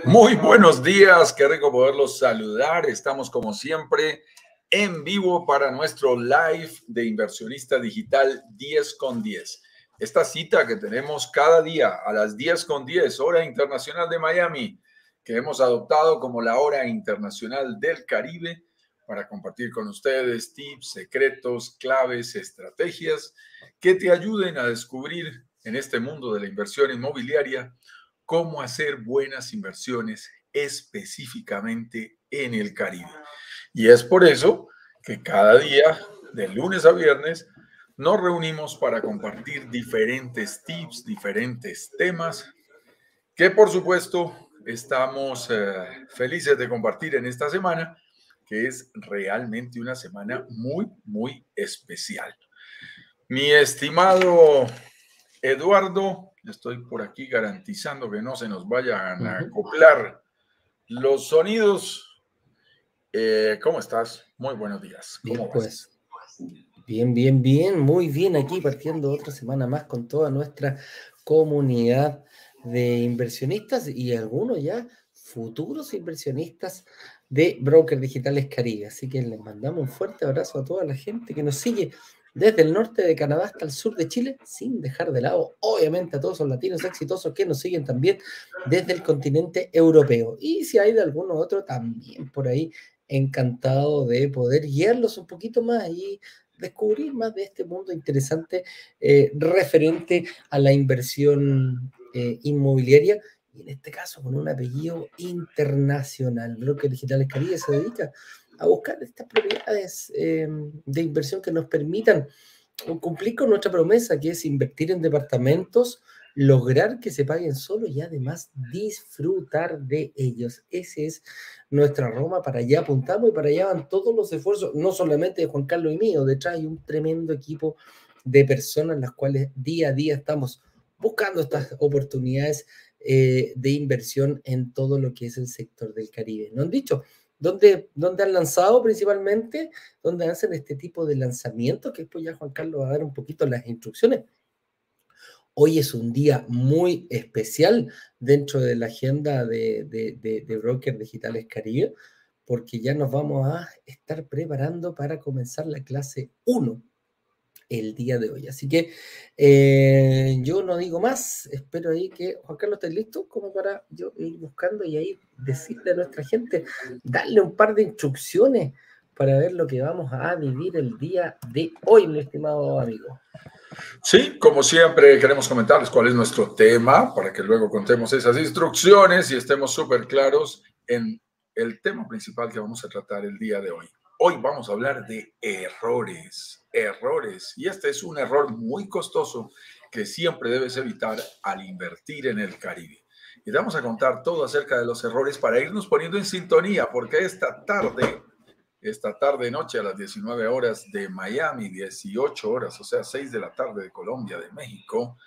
Muy buenos días, qué rico poderlos saludar. Estamos como siempre en vivo para nuestro live de Inversionista Digital 10 con 10. Esta cita que tenemos cada día a las 10 con 10, hora internacional de Miami, que hemos adoptado como la hora internacional del Caribe, para compartir con ustedes tips, secretos, claves, estrategias que te ayuden a descubrir en este mundo de la inversión inmobiliaria cómo hacer buenas inversiones específicamente en el Caribe. Y es por eso que cada día, de lunes a viernes, nos reunimos para compartir diferentes tips, diferentes temas, que por supuesto estamos felices de compartir en esta semana, que es realmente una semana muy, muy especial. Mi estimado Eduardo, estoy por aquí garantizando que no se nos vayan a acoplar los sonidos. ¿Cómo estás? Muy buenos días. ¿Cómo Bien, vas? pues. Bien, muy bien aquí partiendo otra semana más con toda nuestra comunidad de inversionistas y algunos ya futuros inversionistas de Brokers Digitales Caribe. Así que les mandamos un fuerte abrazo a toda la gente que nos sigue desde el norte de Canadá hasta el sur de Chile, sin dejar de lado, obviamente, a todos los latinos exitosos que nos siguen también desde el continente europeo. Y si hay de alguno otro, también por ahí, encantado de poder guiarlos un poquito más y descubrir más de este mundo interesante referente a la inversión inmobiliaria, y en este caso con un apellido internacional. Broker Digitales Caribe se dedica a buscar estas propiedades de inversión que nos permitan cumplir con nuestra promesa, que es invertir en departamentos, lograr que se paguen solo y además disfrutar de ellos. Ese es nuestra Roma, para allá apuntamos y para allá van todos los esfuerzos, no solamente de Juan Carlos y mío, detrás hay un tremendo equipo de personas las cuales día a día estamos buscando estas oportunidades de inversión en todo lo que es el sector del Caribe. ¿No han dicho? ¿Dónde han lanzado principalmente? ¿Dónde hacen este tipo de lanzamientos? Que después ya Juan Carlos va a dar un poquito las instrucciones. Hoy es un día muy especial dentro de la agenda de Brokers Digitales Caribe, porque ya nos vamos a estar preparando para comenzar la clase 1 el día de hoy. Así que yo no digo más, espero ahí que Juan Carlos esté listo como para yo ir buscando y ahí decirle a nuestra gente, darle un par de instrucciones para ver lo que vamos a vivir el día de hoy, mi estimado amigo. Sí, como siempre queremos comentarles cuál es nuestro tema para que luego contemos esas instrucciones y estemos súper claros en el tema principal que vamos a tratar el día de hoy. Hoy vamos a hablar de errores, y este es un error muy costoso que siempre debes evitar al invertir en el Caribe. Y te vamos a contar todo acerca de los errores para irnos poniendo en sintonía, porque esta noche a las 19 horas de Miami, 18 horas, o sea, 6 de la tarde de Colombia, de México,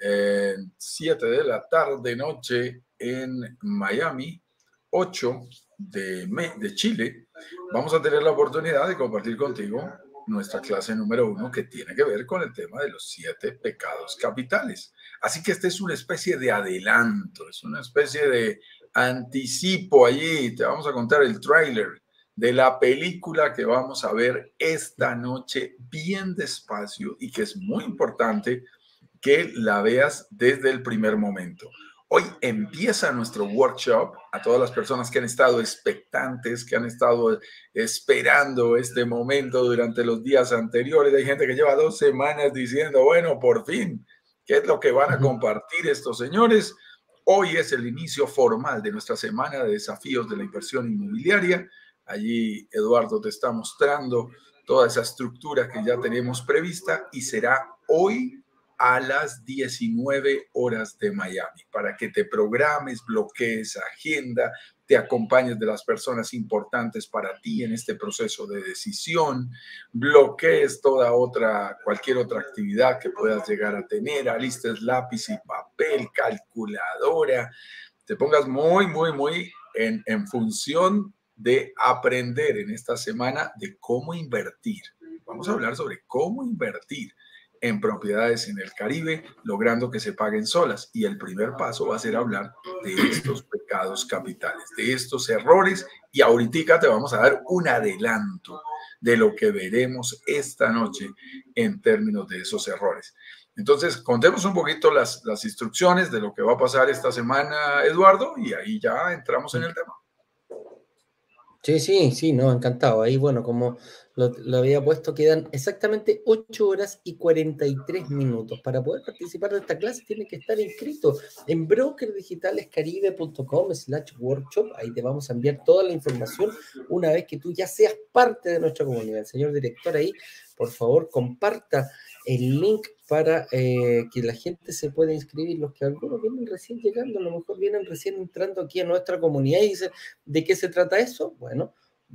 7 de la tarde noche en Miami, 8 de Chile, vamos a tener la oportunidad de compartir contigo nuestra clase número 1 que tiene que ver con el tema de los 7 pecados capitales. Así que esta es una especie de adelanto, es una especie de anticipo allí. Te vamos a contar el tráiler de la película que vamos a ver esta noche bien despacio y que es muy importante que la veas desde el primer momento. Hoy empieza nuestro workshop. A todas las personas que han estado expectantes, que han estado esperando este momento durante los días anteriores. Hay gente que lleva 2 semanas diciendo, bueno, por fin, ¿qué es lo que van a compartir estos señores? Hoy es el inicio formal de nuestra semana de desafíos de la inversión inmobiliaria. Allí Eduardo te está mostrando toda esa estructura que ya tenemos prevista y será hoy a las 19 horas de Miami, para que te programes, bloquees agenda, te acompañes de las personas importantes para ti en este proceso de decisión, bloquees cualquier otra actividad que puedas llegar a tener, alistes lápiz y papel, calculadora, te pongas muy en función de aprender en esta semana de cómo invertir. Vamos a hablar sobre cómo invertir en propiedades en el Caribe, logrando que se paguen solas. Y el primer paso va a ser hablar de estos pecados capitales, de estos errores. Y ahorita te vamos a dar un adelanto de lo que veremos esta noche en términos de esos errores. Entonces, contemos un poquito las instrucciones de lo que va a pasar esta semana, Eduardo, y ahí ya entramos en el tema. Sí, no, encantado. Ahí, bueno, como lo había puesto, quedan exactamente 8 horas y 43 minutos. Para poder participar de esta clase tienes que estar inscrito en brokerdigitalescaribe.com/workshop. Ahí te vamos a enviar toda la información una vez que tú ya seas parte de nuestra comunidad. El señor director ahí, por favor, comparta el link para que la gente se pueda inscribir. Los que algunos vienen recién llegando, a lo mejor vienen recién entrando aquí a nuestra comunidad y dicen, ¿de qué se trata eso? Bueno,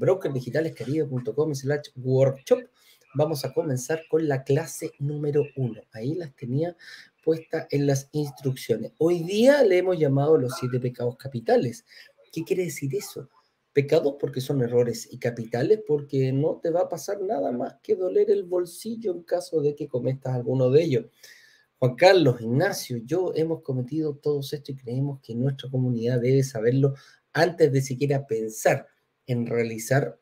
brokerdigitalescaribe.com/workshop. Vamos a comenzar con la clase número 1. Ahí las tenía puestas en las instrucciones. Hoy día le hemos llamado los 7 pecados capitales. ¿Qué quiere decir eso? Pecados porque son errores y capitales porque no te va a pasar nada más que doler el bolsillo en caso de que cometas alguno de ellos. Juan Carlos, Ignacio, yo hemos cometido todos esto y creemos que nuestra comunidad debe saberlo antes de siquiera pensar en realizar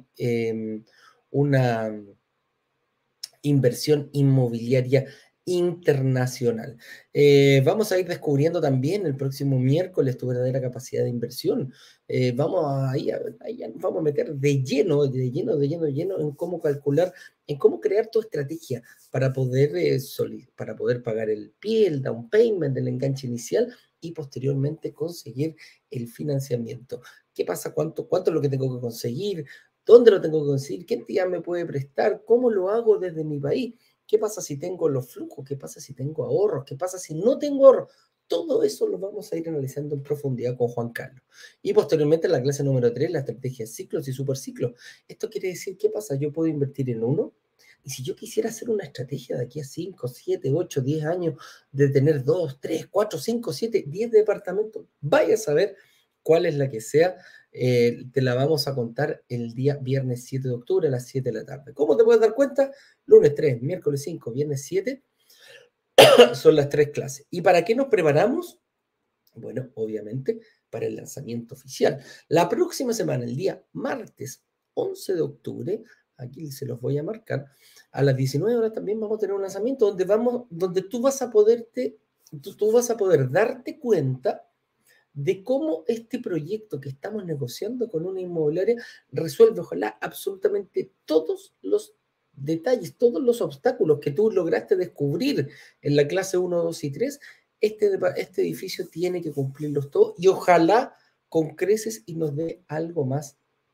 una inversión inmobiliaria internacional. Vamos a ir descubriendo también el próximo miércoles tu verdadera capacidad de inversión. Vamos a meter de lleno en cómo calcular, en cómo crear tu estrategia para poder pagar el pie, el down payment, el enganche inicial y posteriormente conseguir el financiamiento. ¿Qué pasa? ¿Cuánto es lo que tengo que conseguir? ¿Dónde lo tengo que conseguir? ¿Qué entidad me puede prestar? ¿Cómo lo hago desde mi país? ¿Qué pasa si tengo los flujos? ¿Qué pasa si tengo ahorros? ¿Qué pasa si no tengo ahorros? Todo eso lo vamos a ir analizando en profundidad con Juan Carlos. Y posteriormente en la clase número 3, la estrategia de ciclos y superciclos. Esto quiere decir, ¿qué pasa? Yo puedo invertir en uno. Y si yo quisiera hacer una estrategia de aquí a 5, 7, 8, 10 años, de tener 2, 3, 4, 5, 7, 10 departamentos, vaya a saber cuál es la que sea. Te la vamos a contar el día viernes 7 de octubre a las 7 de la tarde. ¿Cómo te puedes dar cuenta? Lunes 3, miércoles 5, viernes 7 son las 3 clases. ¿Y para qué nos preparamos? Bueno, obviamente para el lanzamiento oficial. La próxima semana, el día martes 11 de octubre, aquí se los voy a marcar, a las 19 horas también vamos a tener un lanzamiento donde tú vas a poder darte cuenta de cómo este proyecto que estamos negociando con una inmobiliaria resuelve, ojalá, absolutamente todos los detalles, todos los obstáculos que tú lograste descubrir en la clase 1, 2 y 3. Este edificio tiene que cumplirlos todos y ojalá con creces y nos dé algo más,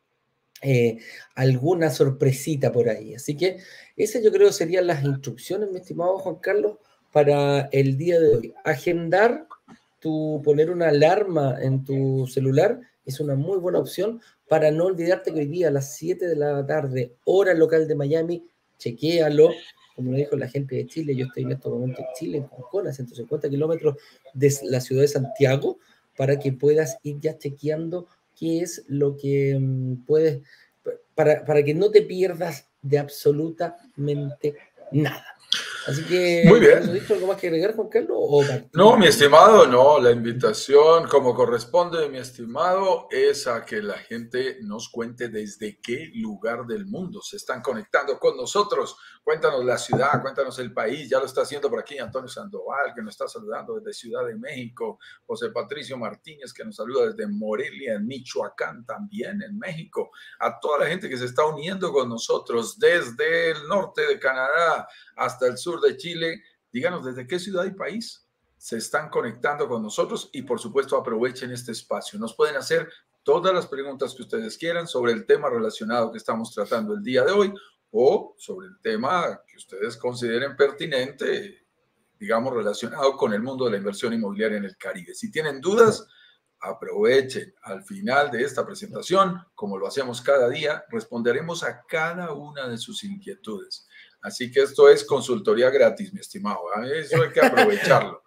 alguna sorpresita por ahí. Así que esas yo creo serían las instrucciones, mi estimado Juan Carlos, para el día de hoy. Agendar, poner una alarma en tu celular es una muy buena opción para no olvidarte que hoy día a las 7 de la tarde, hora local de Miami, chequéalo. Como lo dijo la gente de Chile, yo estoy en este momento en Chile, en Concón, a 150 kilómetros de la ciudad de Santiago, para que puedas ir ya chequeando qué es lo que puedes, para que no te pierdas de absolutamente nada. Así que, Muy bien. ¿con eso dicho algo más que agregar, Juan Carlos? ¿O no, mi estimado, no. La invitación, como corresponde, mi estimado, es a que la gente nos cuente desde qué lugar del mundo se están conectando con nosotros. Cuéntanos la ciudad, cuéntanos el país. Ya lo está haciendo por aquí Antonio Sandoval, que nos está saludando desde Ciudad de México. José Patricio Martínez, que nos saluda desde Morelia, en Michoacán, también en México. A toda la gente que se está uniendo con nosotros desde el norte de Canadá hasta el sur de Chile. Díganos desde qué ciudad y país se están conectando con nosotros y por supuesto aprovechen este espacio. Nos pueden hacer todas las preguntas que ustedes quieran sobre el tema relacionado que estamos tratando el día de hoy o sobre el tema que ustedes consideren pertinente, digamos, relacionado con el mundo de la inversión inmobiliaria en el Caribe. Si tienen dudas, aprovechen. Al final de esta presentación, como lo hacemos cada día, responderemos a cada una de sus inquietudes. Así que esto es consultoría gratis, mi estimado. Eso hay que aprovecharlo.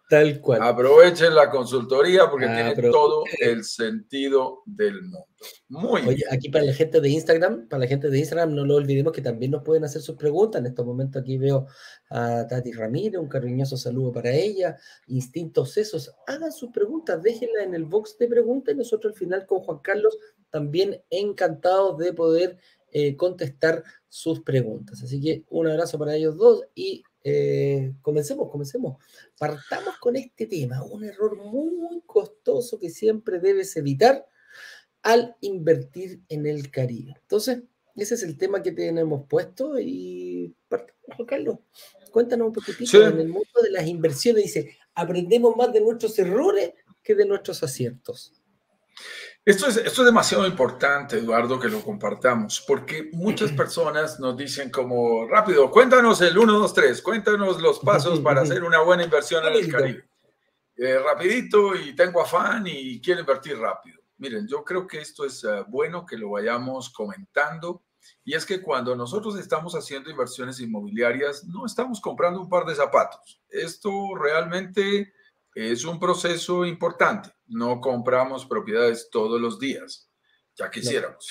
Tal cual. Aprovechen la consultoría porque tiene todo el sentido del mundo. Muy Oye, bien. aquí para la gente de Instagram, no lo olvidemos que también nos pueden hacer sus preguntas. En estos momentos aquí veo a Tati Ramírez, un cariñoso saludo para ella. Instintos Sesos, hagan sus preguntas, déjenla en el box de preguntas y nosotros al final con Juan Carlos también encantados de poder contestar sus preguntas. Así que un abrazo para ellos dos y comencemos. Partamos con este tema, un error muy costoso que siempre debes evitar al invertir en el Caribe. Entonces, ese es el tema que tenemos puesto y partamos, Juan Carlos. Cuéntanos un poquitito. Sí. En el mundo de las inversiones, dice, aprendemos más de nuestros errores que de nuestros aciertos. Esto es demasiado importante, Eduardo, que lo compartamos, porque muchas personas nos dicen como, rápido, cuéntanos el 1, 2, 3, cuéntanos los pasos para hacer una buena inversión en el Caribe. Rapidito y tengo afán y quiero invertir rápido. Miren, yo creo que esto es bueno que lo vayamos comentando, y es que cuando nosotros estamos haciendo inversiones inmobiliarias, no estamos comprando un par de zapatos. Esto realmente es un proceso importante. No compramos propiedades todos los días, ya quisiéramos.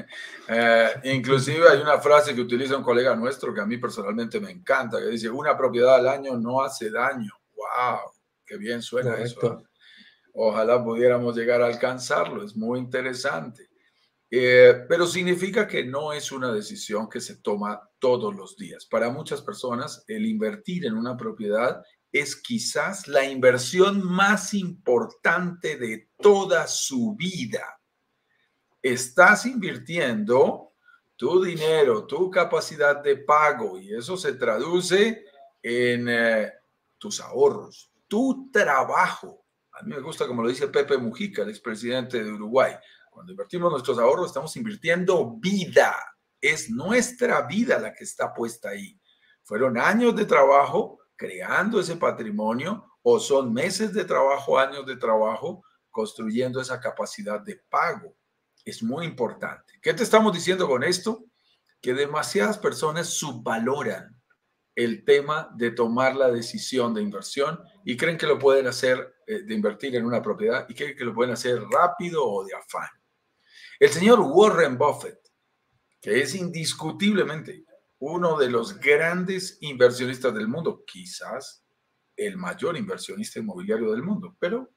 Inclusive hay una frase que utiliza un colega nuestro que a mí personalmente me encanta, que dice, una propiedad al año no hace daño. ¡Wow! ¡Qué bien suena! Correcto. Eso! Ojalá pudiéramos llegar a alcanzarlo, es muy interesante. Pero significa que no es una decisión que se toma todos los días. Para muchas personas, el invertir en una propiedad es quizás la inversión más importante de toda su vida. Estás invirtiendo tu dinero, tu capacidad de pago, y eso se traduce en tus ahorros, tu trabajo. A mí me gusta como lo dice Pepe Mujica, el expresidente de Uruguay. Cuando invertimos nuestros ahorros, estamos invirtiendo vida. Es nuestra vida la que está puesta ahí. Fueron años de trabajo creando ese patrimonio, o son meses de trabajo, años de trabajo, construyendo esa capacidad de pago. Es muy importante. ¿Qué te estamos diciendo con esto? Que demasiadas personas subvaloran el tema de tomar la decisión de inversión y creen que lo pueden hacer, de invertir en una propiedad, y creen que lo pueden hacer rápido o de afán. El señor Warren Buffett, que es indiscutiblemente uno de los grandes inversionistas del mundo, quizás el mayor inversionista inmobiliario del mundo, pero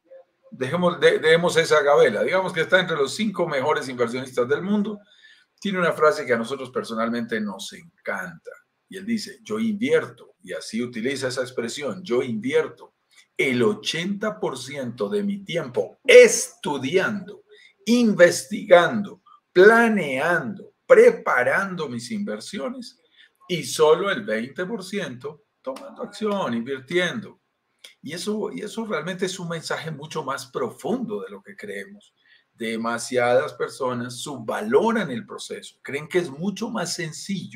dejemos esa gabela, digamos que está entre los 5 mejores inversionistas del mundo, tiene una frase que a nosotros personalmente nos encanta. Y él dice, yo invierto, y así utiliza esa expresión, yo invierto el 80% de mi tiempo estudiando, investigando, planeando, preparando mis inversiones, y solo el 20% tomando acción, invirtiendo. Y eso realmente es un mensaje mucho más profundo de lo que creemos. Demasiadas personas subvaloran el proceso, creen que es mucho más sencillo.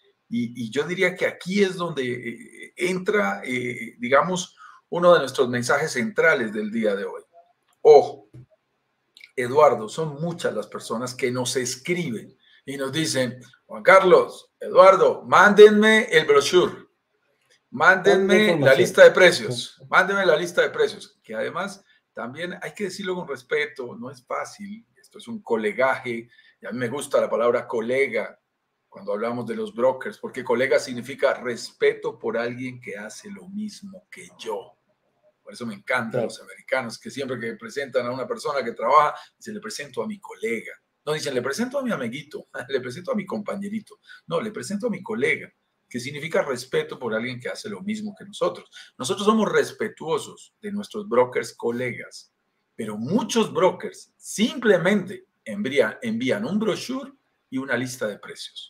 Y yo diría que aquí es donde entra, digamos, uno de nuestros mensajes centrales del día de hoy. Ojo, Eduardo, son muchas las personas que nos escriben y nos dicen, Juan Carlos, Eduardo, mándenme el brochure, mándenme la lista de precios, mándenme la lista de precios, que además también hay que decirlo con respeto, no es fácil, esto es un colegaje, y a mí me gusta la palabra colega cuando hablamos de los brokers, porque colega significa respeto por alguien que hace lo mismo que yo. Por eso me encantan los americanos, que siempre que presentan a una persona que trabaja, dicen, le presento a mi colega. No dicen, le presento a mi amiguito, le presento a mi compañerito. No, le presento a mi colega, que significa respeto por alguien que hace lo mismo que nosotros. Nosotros somos respetuosos de nuestros brokers colegas, pero muchos brokers simplemente envían un brochure y una lista de precios.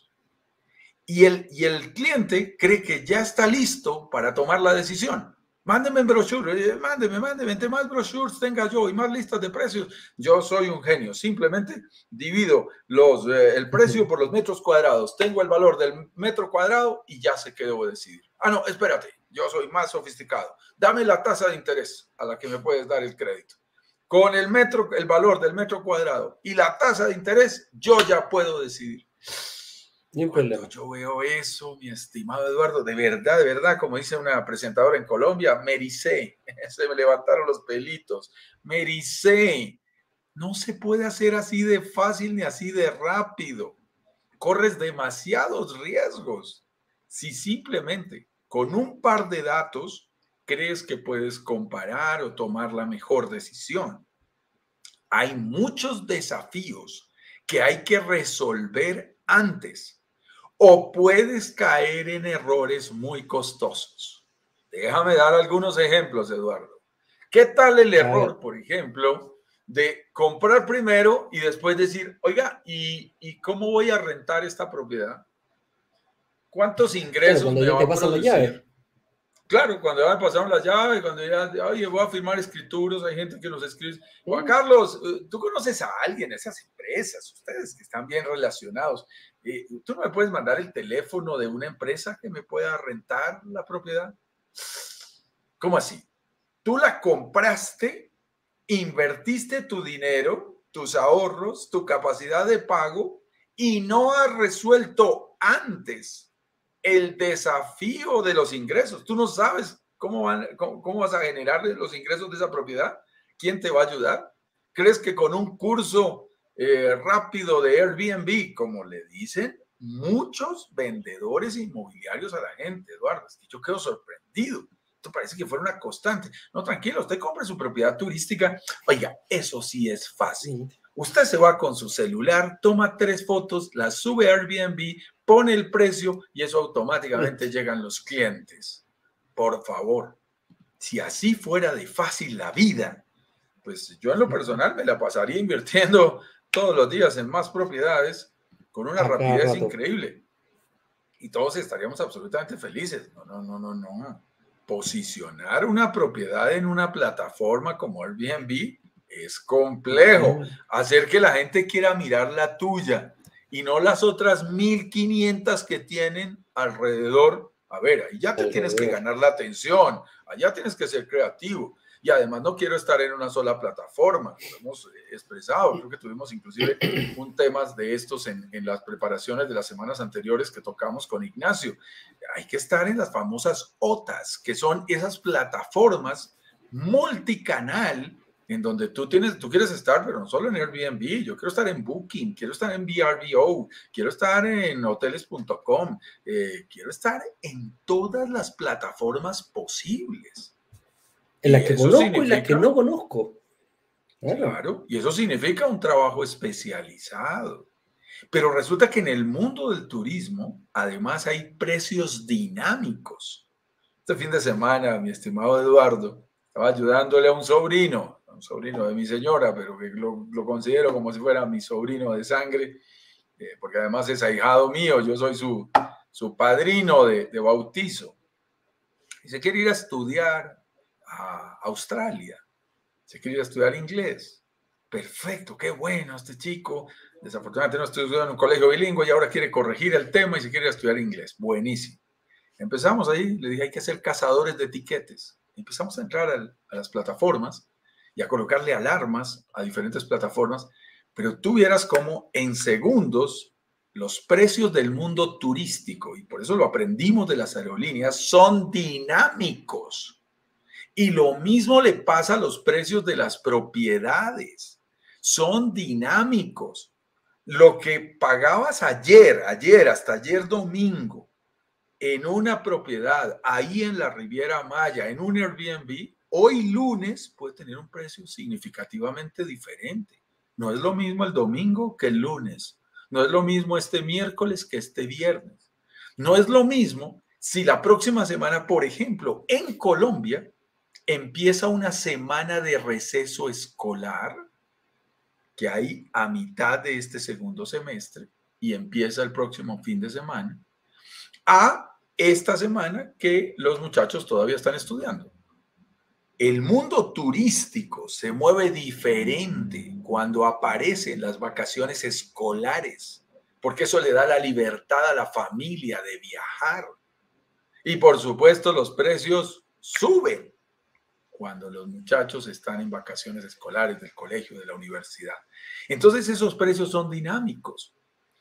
Y el cliente cree que ya está listo para tomar la decisión. Mándeme en brochure, mándeme, entre más brochures tenga yo y más listas de precios, yo soy un genio. Simplemente divido el precio por los metros cuadrados, tengo el valor del metro cuadrado y ya sé qué debo decidir. Ah, no, espérate, yo soy más sofisticado. Dame la tasa de interés a la que me puedes dar el crédito. Con el valor del metro cuadrado y la tasa de interés, yo ya puedo decidir. Ni un Cuando problema. yo veo eso, mi estimado Eduardo, de verdad, como dice una presentadora en Colombia, me ericé, se me levantaron los pelitos, me ericé. No se puede hacer así de fácil ni así de rápido. Corres demasiados riesgos. Si simplemente con un par de datos crees que puedes comparar o tomar la mejor decisión, hay muchos desafíos que hay que resolver antes o puedes caer en errores muy costosos. Déjame dar algunos ejemplos, Eduardo. ¿Qué tal el A ver, error, por ejemplo, de comprar primero y después decir, oiga, ¿y cómo voy a rentar esta propiedad? ¿Cuántos claro, ingresos cuando me ya va te a pasan la llave. producir? Claro, cuando ya me pasaron las llaves, cuando ya, oye, voy a firmar escrituros, hay gente que los escribe. Juan Carlos, tú conoces a alguien, esas empresas, ustedes que están bien relacionados. ¿Tú no me puedes mandar el teléfono de una empresa que me pueda rentar la propiedad? ¿Cómo así? Tú la compraste, invertiste tu dinero, tus ahorros, tu capacidad de pago y no has resuelto antes el desafío de los ingresos. Tú no sabes cómo vas a generar los ingresos de esa propiedad. ¿Quién te va a ayudar? ¿Crees que con un curso rápido de Airbnb, como le dicen muchos vendedores inmobiliarios a la gente, Eduardo? Es que yo quedo sorprendido. Esto parece que fuera una constante. No, tranquilo, usted compra su propiedad turística. Oiga, eso sí es fácil. Usted se va con su celular, toma 3 fotos, las sube a Airbnb, pone el precio y eso automáticamente llegan los clientes. Por favor, si así fuera de fácil la vida, pues yo en lo personal me la pasaría invirtiendo todos los días en más propiedades con una A cada rapidez rato. increíble y todos estaríamos absolutamente felices. No. Posicionar una propiedad en una plataforma como Airbnb es complejo. Hacer que la gente quiera mirar la tuya y no las otras 1.500 que tienen alrededor. A ver, ahí ya te tienes que Alrededor. ganar la atención, allá tienes que ser creativo. Y además no quiero estar en una sola plataforma, lo hemos expresado, creo que tuvimos inclusive un tema de estos en las preparaciones de las semanas anteriores que tocamos con Ignacio. Hay que estar en las famosas OTAs, que son esas plataformas multicanal en donde tú quieres estar, pero no solo en Airbnb, yo quiero estar en Booking, quiero estar en VRBO, quiero estar en hoteles.com, quiero estar en todas las plataformas posibles. En las Y que eso conozco y las que significa, no conozco. Claro. claro, y eso significa un trabajo especializado. Pero resulta que en el mundo del turismo, además, hay precios dinámicos. Este fin de semana, mi estimado Eduardo, estaba ayudándole a un sobrino de mi señora, pero que lo considero como si fuera mi sobrino de sangre, porque además es ahijado mío, yo soy su padrino de bautizo. Y se quiere ir a estudiar a Australia, se quiere ir a estudiar inglés. Perfecto, qué bueno este chico. Desafortunadamente no estoy estudiando en un colegio bilingüe y ahora quiere corregir el tema y se quiere estudiar inglés. Buenísimo. Empezamos ahí, le dije, hay que ser cazadores de etiquetes. Empezamos a entrar a las plataformas y a colocarle alarmas a diferentes plataformas, pero tú vieras cómo en segundos los precios del mundo turístico, y por eso lo aprendimos de las aerolíneas, son dinámicos. Y lo mismo le pasa a los precios de las propiedades. Son dinámicos. Lo que pagabas ayer, hasta ayer domingo, en una propiedad ahí en la Riviera Maya, en un Airbnb, hoy lunes puede tener un precio significativamente diferente. No es lo mismo el domingo que el lunes. No es lo mismo este miércoles que este viernes. No es lo mismo si la próxima semana, por ejemplo, en Colombia, empieza una semana de receso escolar que hay a mitad de este segundo semestre y empieza el próximo fin de semana, a esta semana que los muchachos todavía están estudiando. El mundo turístico se mueve diferente cuando aparecen las vacaciones escolares, porque eso le da la libertad a la familia de viajar. Y por supuesto los precios suben cuando los muchachos están en vacaciones escolares del colegio, de la universidad. Entonces esos precios son dinámicos.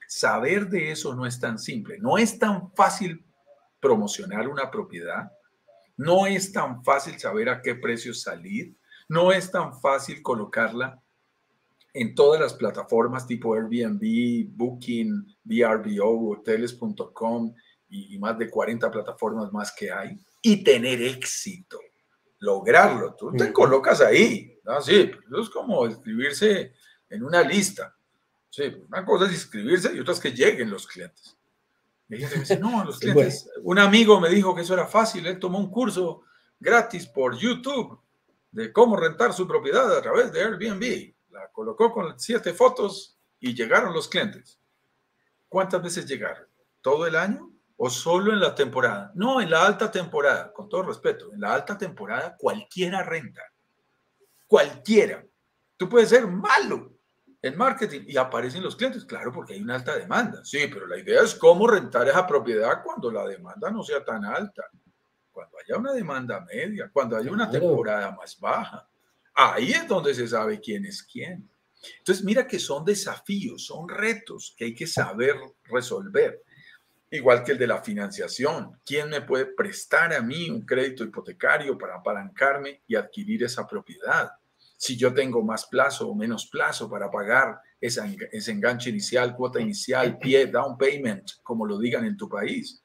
Saber de eso no es tan simple. No es tan fácil promocionar una propiedad. No es tan fácil saber a qué precio salir. No es tan fácil colocarla en todas las plataformas tipo Airbnb, Booking, VRBO, hoteles.com y más de 40 plataformas más que hay y tener éxito, lograrlo. Tú te colocas ahí, ¿no? Sí, eso es como inscribirse en una lista. Sí, una cosa es inscribirse y otra es que lleguen los clientes. Y hay gente que dice, no, los clientes, un amigo me dijo que eso era fácil, él tomó un curso gratis por YouTube de cómo rentar su propiedad a través de Airbnb. La colocó con 7 fotos y llegaron los clientes. ¿Cuántas veces llegaron? ¿Todo el año o solo en la temporada? No, en la alta temporada, con todo respeto. En la alta temporada cualquiera renta. Cualquiera. Tú puedes ser malo en marketing y aparecen los clientes. Claro, porque hay una alta demanda. Sí, pero la idea es cómo rentar esa propiedad cuando la demanda no sea tan alta. Cuando haya una demanda media, cuando haya una temporada más baja. Ahí es donde se sabe quién es quién. Entonces, mira que son desafíos, son retos que hay que saber resolver. Igual que el de la financiación. ¿Quién me puede prestar a mí un crédito hipotecario para apalancarme y adquirir esa propiedad? Si yo tengo más plazo o menos plazo para pagar ese enganche inicial, cuota inicial, pie, down payment, como lo digan en tu país.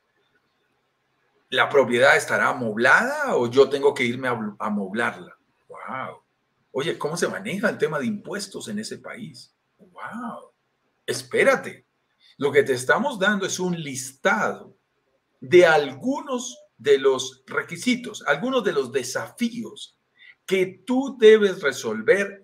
¿La propiedad estará amoblada o yo tengo que irme a amoblarla? ¡Wow! Oye, ¿cómo se maneja el tema de impuestos en ese país? ¡Wow! Espérate. Lo que te estamos dando es un listado de algunos de los requisitos, algunos de los desafíos que tú debes resolver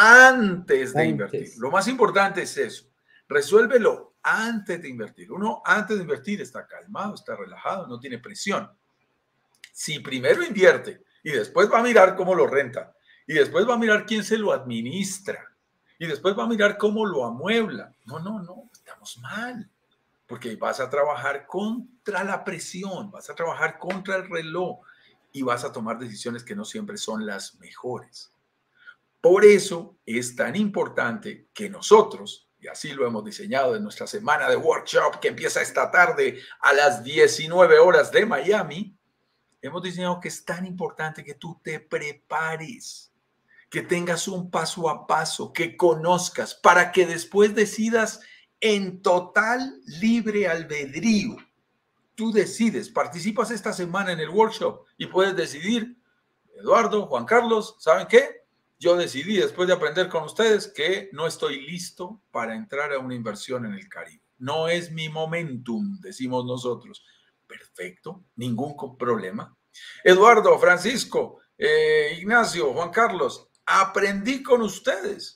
antes de invertir. Lo más importante es eso. Resuélvelo antes de invertir. Uno antes de invertir está calmado, está relajado, no tiene presión. Si primero invierte y después va a mirar cómo lo renta y después va a mirar quién se lo administra y después va a mirar cómo lo amuebla. No, estamos mal. Porque vas a trabajar contra la presión, vas a trabajar contra el reloj y vas a tomar decisiones que no siempre son las mejores. Por eso es tan importante que nosotros, y así lo hemos diseñado en nuestra semana de workshop que empieza esta tarde a las 19 horas de Miami, hemos diseñado que es tan importante que tú te prepares, que tengas un paso a paso, que conozcas, para que después decidas en total libre albedrío. Tú decides, participas esta semana en el workshop y puedes decidir, Eduardo, Juan Carlos, ¿saben qué? Yo decidí después de aprender con ustedes que no estoy listo para entrar a una inversión en el Caribe. No es mi momentum, decimos nosotros. Perfecto, ningún problema. Eduardo, Francisco, Ignacio, Juan Carlos, aprendí con ustedes.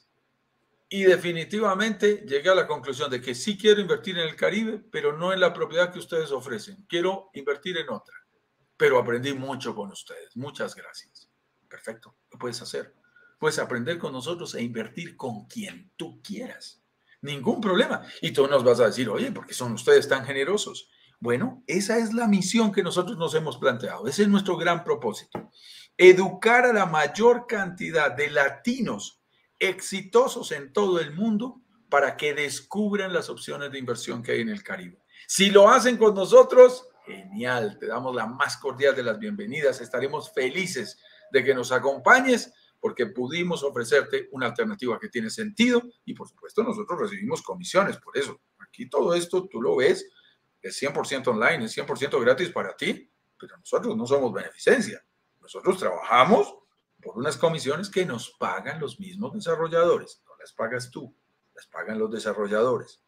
Y definitivamente llegué a la conclusión de que sí quiero invertir en el Caribe, pero no en la propiedad que ustedes ofrecen. Quiero invertir en otra. Pero aprendí mucho con ustedes. Muchas gracias. Perfecto, lo puedes hacer. Puedes aprender con nosotros e invertir con quien tú quieras. Ningún problema. Y tú nos vas a decir, oye, ¿por qué son ustedes tan generosos? Bueno, esa es la misión que nosotros nos hemos planteado. Ese es nuestro gran propósito. Educar a la mayor cantidad de latinos exitosos en todo el mundo para que descubran las opciones de inversión que hay en el Caribe. Si lo hacen con nosotros, genial, te damos la más cordial de las bienvenidas. Estaremos felices de que nos acompañes porque pudimos ofrecerte una alternativa que tiene sentido y por supuesto nosotros recibimos comisiones por eso. Aquí todo esto tú lo ves, es 100% online, es 100% gratis para ti, pero nosotros no somos beneficencia. Nosotros trabajamos por unas comisiones que nos pagan los mismos desarrolladores. No las pagas tú, las pagan los desarrolladores.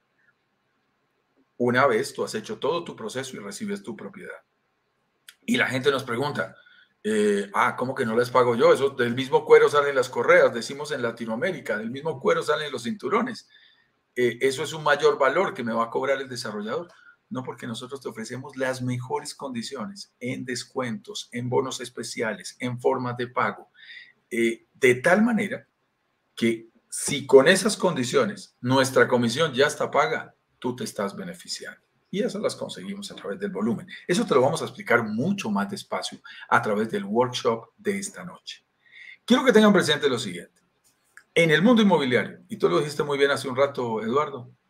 Una vez tú has hecho todo tu proceso y recibes tu propiedad. Y la gente nos pregunta, ¿cómo que no les pago yo? Eso del mismo cuero salen las correas, decimos en Latinoamérica, del mismo cuero salen los cinturones. Eso es un mayor valor que me va a cobrar el desarrollador. No, porque nosotros te ofrecemos las mejores condiciones en descuentos, en bonos especiales, en formas de pago, de tal manera que si con esas condiciones nuestra comisión ya está paga, tú te estás beneficiando. Y esas las conseguimos a través del volumen. Eso te lo vamos a explicar mucho más despacio a través del workshop de esta noche. Quiero que tengan presente lo siguiente. En el mundo inmobiliario, y tú lo dijiste muy bien hace un rato, Eduardo,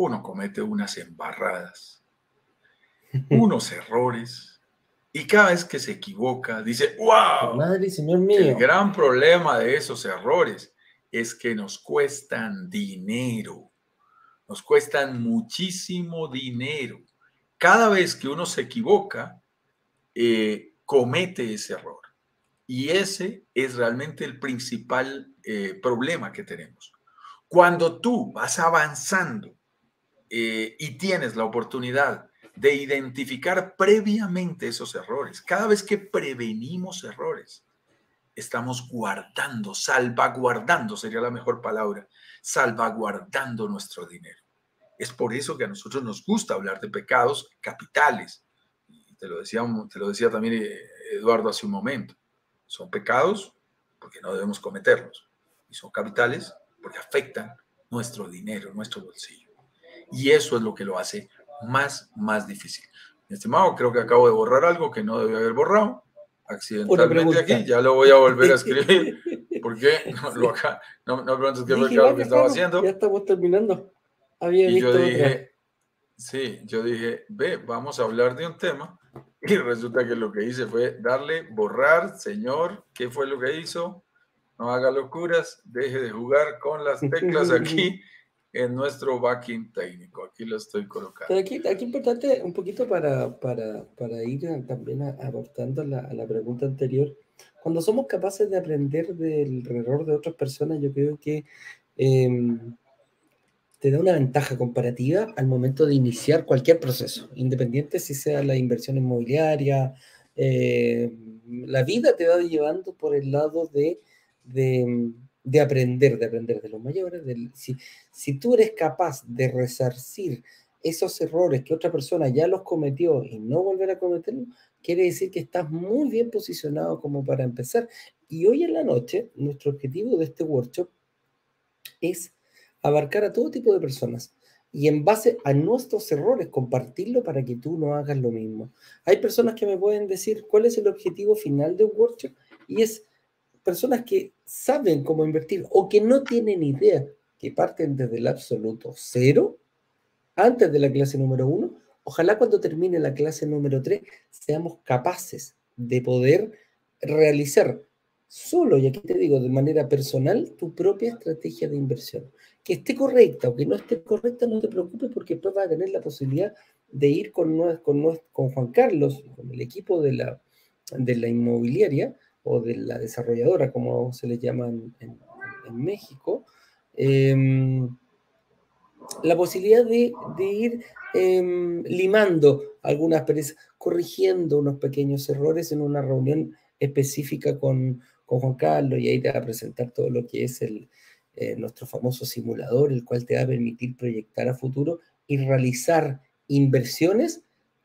uno comete unas embarradas, unos errores, y cada vez que se equivoca, dice, ¡wow! Madre, Señor El mío. gran problema de esos errores es que nos cuestan dinero, nos cuestan muchísimo dinero. Cada vez que uno se equivoca, comete ese error. Y ese es realmente el principal problema que tenemos. Cuando tú vas avanzando y tienes la oportunidad de identificar previamente esos errores, cada vez que prevenimos errores, estamos guardando, salvaguardando, sería la mejor palabra, salvaguardando nuestro dinero. Es por eso que a nosotros nos gusta hablar de pecados capitales. Y te lo decía también Eduardo hace un momento. Son pecados porque no debemos cometerlos. Y son capitales porque afectan nuestro dinero, nuestro bolsillo. Y eso es lo que lo hace más difícil. Mi estimado, creo que acabo de borrar algo que no debía haber borrado Una accidentalmente aquí. pregunta. Ya lo voy a volver a escribir. ¿Por qué? Sí. No preguntes qué fue Dije, lo que vaya, estaba claro, ya haciendo. estamos terminando. Había Y yo visto otra. dije, sí, yo dije, ve, vamos a hablar de un tema. Y resulta que lo que hice fue darle, borrar, señor, ¿qué fue lo que hizo? No haga locuras, deje de jugar con las teclas aquí en nuestro backing técnico. Aquí lo estoy colocando. Pero aquí importante un poquito para ir también aportando a la pregunta anterior. Cuando somos capaces de aprender del error de otras personas, yo creo que te da una ventaja comparativa al momento de iniciar cualquier proceso, independiente si sea la inversión inmobiliaria, eh, la vida te va llevando por el lado de, de aprender de los mayores. Si tú eres capaz de resarcir esos errores que otra persona ya los cometió y no volver a cometerlos, quiere decir que estás muy bien posicionado como para empezar. Y hoy en la noche, nuestro objetivo de este workshop es abarcar a todo tipo de personas y en base a nuestros errores compartirlo para que tú no hagas lo mismo. Hay personas que me pueden decir cuál es el objetivo final de un workshop y es personas que saben cómo invertir o que no tienen idea, que parten desde el absoluto cero antes de la clase número 1. Ojalá cuando termine la clase número 3 seamos capaces de poder realizar solo, y aquí te digo, de manera personal, tu propia estrategia de inversión. Que esté correcta o que no esté correcta, no te preocupes porque después vas a tener la posibilidad de ir con Juan Carlos, con el equipo de la inmobiliaria o de la desarrolladora, como se le llama en México, la posibilidad de ir limando algunas perezas, corrigiendo unos pequeños errores en una reunión específica con Juan Carlos, y ahí te va a presentar todo lo que es nuestro famoso simulador, el cual te va a permitir proyectar a futuro y realizar inversiones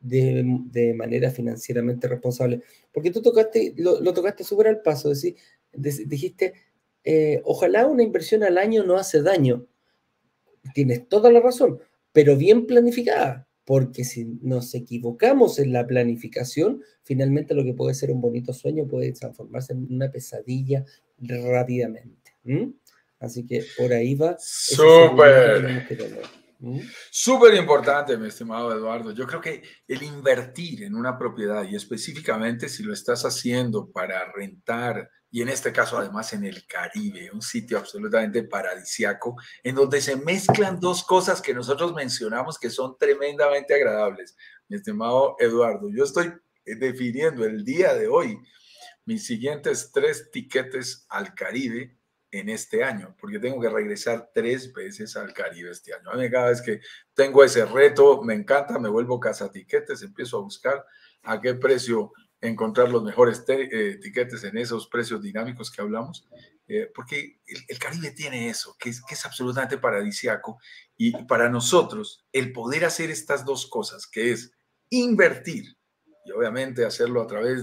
de manera financieramente responsable. Porque tú lo tocaste súper al paso, dijiste, ojalá una inversión al año no hace daño. Tienes toda la razón, pero bien planificada, porque si nos equivocamos en la planificación, finalmente lo que puede ser un bonito sueño puede transformarse en una pesadilla rápidamente. Así que por ahí va esa seguridad que Súper. tenemos que tener. Súper importante, mi estimado Eduardo. Yo creo que el invertir en una propiedad y específicamente si lo estás haciendo para rentar y en este caso además en el Caribe, un sitio absolutamente paradisiaco en donde se mezclan dos cosas que nosotros mencionamos que son tremendamente agradables. Mi estimado Eduardo, yo estoy definiendo el día de hoy mis siguientes 3 tiquetes al Caribe en este año, porque tengo que regresar 3 veces al Caribe este año. A mí cada vez que tengo ese reto, me encanta, me vuelvo cazatiquetes, empiezo a buscar a qué precio encontrar los mejores tiquetes en esos precios dinámicos que hablamos, porque el Caribe tiene eso, que es absolutamente paradisiaco, y para nosotros el poder hacer estas dos cosas, que es invertir y obviamente hacerlo a través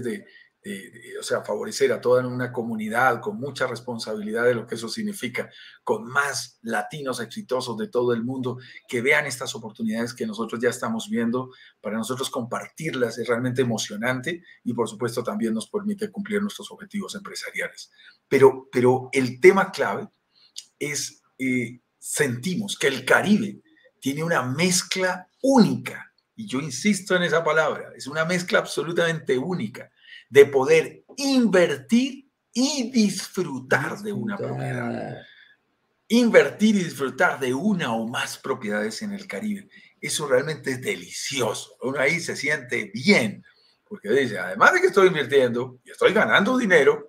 o sea, favorecer a toda una comunidad con mucha responsabilidad de lo que eso significa, con más latinos exitosos de todo el mundo que vean estas oportunidades que nosotros ya estamos viendo, para nosotros compartirlas es realmente emocionante y por supuesto también nos permite cumplir nuestros objetivos empresariales. Pero el tema clave es, sentimos que el Caribe tiene una mezcla única, y yo insisto en esa palabra, es una mezcla absolutamente única de poder invertir y disfrutar de una propiedad. Invertir y disfrutar de una o más propiedades en el Caribe. Eso realmente es delicioso. Uno ahí se siente bien, porque dice, además de que estoy invirtiendo y estoy ganando dinero,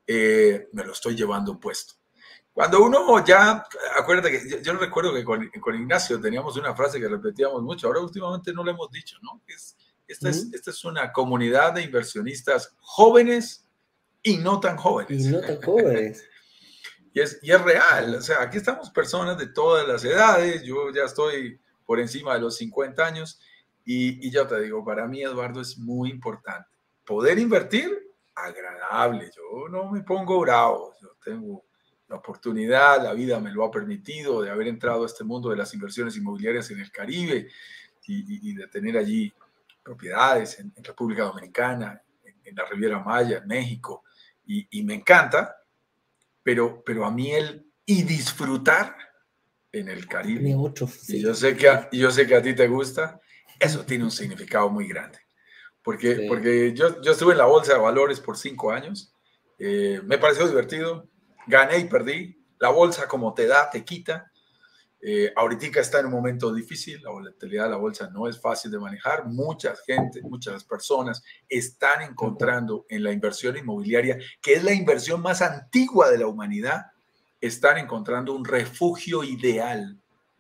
me lo estoy llevando puesto. Cuando uno ya, acuérdate que yo recuerdo que con Ignacio teníamos una frase que repetíamos mucho, ahora últimamente no lo hemos dicho, ¿no? Esta es una comunidad de inversionistas jóvenes y no tan jóvenes. Y no tan jóvenes. Y es real, o sea, aquí estamos personas de todas las edades, yo ya estoy por encima de los 50 años y yo te digo, para mí, Eduardo, es muy importante. Poder invertir, agradable, yo no me pongo bravo, yo tengo la oportunidad, la vida me lo ha permitido de haber entrado a este mundo de las inversiones inmobiliarias en el Caribe y de tener allí propiedades en República Dominicana, en la Riviera Maya, en México, y me encanta. Pero a mí y disfrutar en el Caribe, Tiene otro, y sí. yo sé que a ti te gusta, eso tiene un significado muy grande. Porque yo estuve en la Bolsa de Valores por 5 años, me pareció divertido, gané y perdí, la bolsa como te da, te quita. Ahorita está en un momento difícil, la volatilidad de la bolsa no es fácil de manejar, muchas personas están encontrando en la inversión inmobiliaria, que es la inversión más antigua de la humanidad, están encontrando un refugio ideal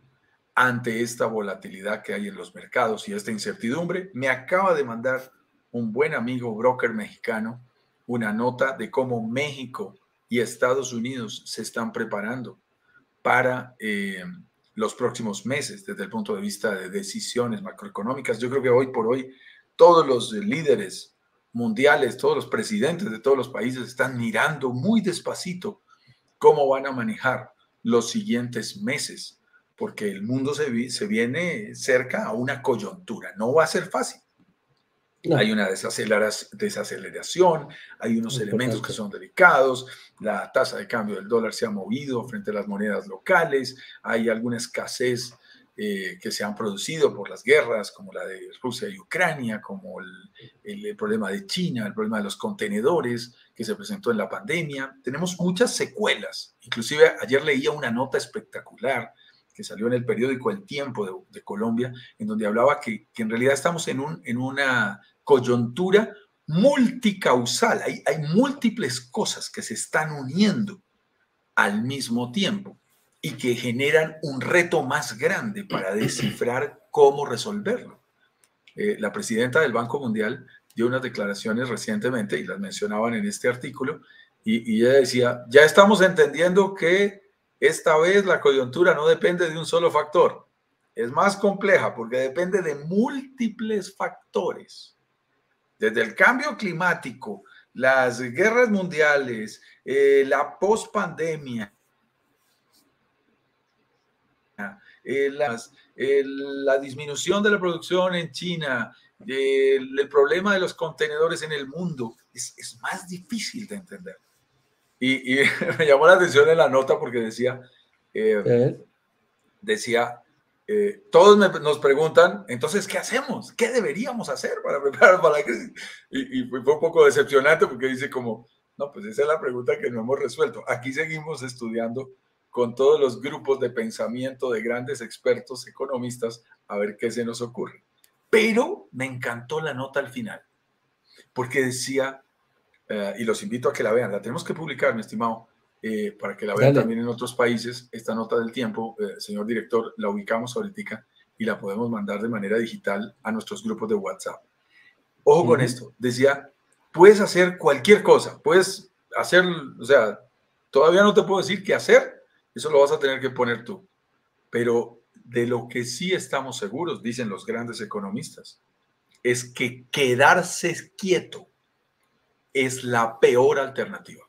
ante esta volatilidad que hay en los mercados y esta incertidumbre. Me acaba de mandar un buen amigo broker mexicano una nota de cómo México y Estados Unidos se están preparando para los próximos meses desde el punto de vista de decisiones macroeconómicas. Yo creo que hoy por hoy todos los líderes mundiales, todos los presidentes de todos los países están mirando muy despacito cómo van a manejar los siguientes meses, porque el mundo se viene cerca a una coyuntura. No va a ser fácil. No. Hay una desaceleración, hay unos elementos que son delicados, la tasa de cambio del dólar se ha movido frente a las monedas locales, hay alguna escasez que se han producido por las guerras, como la de Rusia y Ucrania, como el problema de China, el problema de los contenedores que se presentó en la pandemia. Tenemos muchas secuelas. Inclusive ayer leía una nota espectacular que salió en el periódico El Tiempo de Colombia, en donde hablaba que en realidad estamos en una coyuntura multicausal. Hay múltiples cosas que se están uniendo al mismo tiempo y que generan un reto más grande para descifrar cómo resolverlo. La presidenta del Banco Mundial dio unas declaraciones recientemente y las mencionaban en este artículo y ella decía, ya estamos entendiendo que esta vez la coyuntura no depende de un solo factor, es más compleja porque depende de múltiples factores, desde el cambio climático, las guerras mundiales, la pospandemia, la disminución de la producción en China, el problema de los contenedores en el mundo, es más difícil de entender. Y me llamó la atención en la nota porque decía, todos nos preguntan, entonces, ¿qué hacemos? ¿Qué deberíamos hacer para preparar para la crisis? Y fue un poco decepcionante porque dice como, no, pues esa es la pregunta que no hemos resuelto. Aquí seguimos estudiando con todos los grupos de pensamiento de grandes expertos economistas a ver qué se nos ocurre. Pero me encantó la nota al final, porque decía, y los invito a que la vean, la tenemos que publicar, mi estimado, para que la vean también en otros países, esta nota del Tiempo, señor director, la ubicamos ahorita y la podemos mandar de manera digital a nuestros grupos de WhatsApp. Ojo con esto, decía, puedes hacer cualquier cosa, puedes hacer, o sea, todavía no te puedo decir qué hacer, eso lo vas a tener que poner tú, pero de lo que sí estamos seguros, dicen los grandes economistas, es que quedarse quieto es la peor alternativa.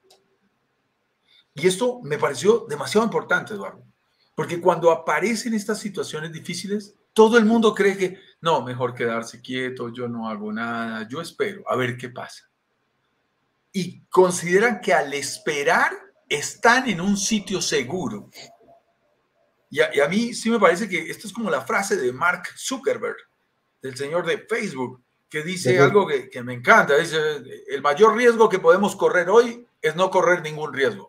Y esto me pareció demasiado importante, Eduardo, porque cuando aparecen estas situaciones difíciles, todo el mundo cree que, no, mejor quedarse quieto, yo no hago nada, yo espero, a ver qué pasa. Y consideran que al esperar están en un sitio seguro. Y a mí sí me parece que esto es como la frase de Mark Zuckerberg, del señor de Facebook, que dice algo que me encanta. Dice, el mayor riesgo que podemos correr hoy es no correr ningún riesgo.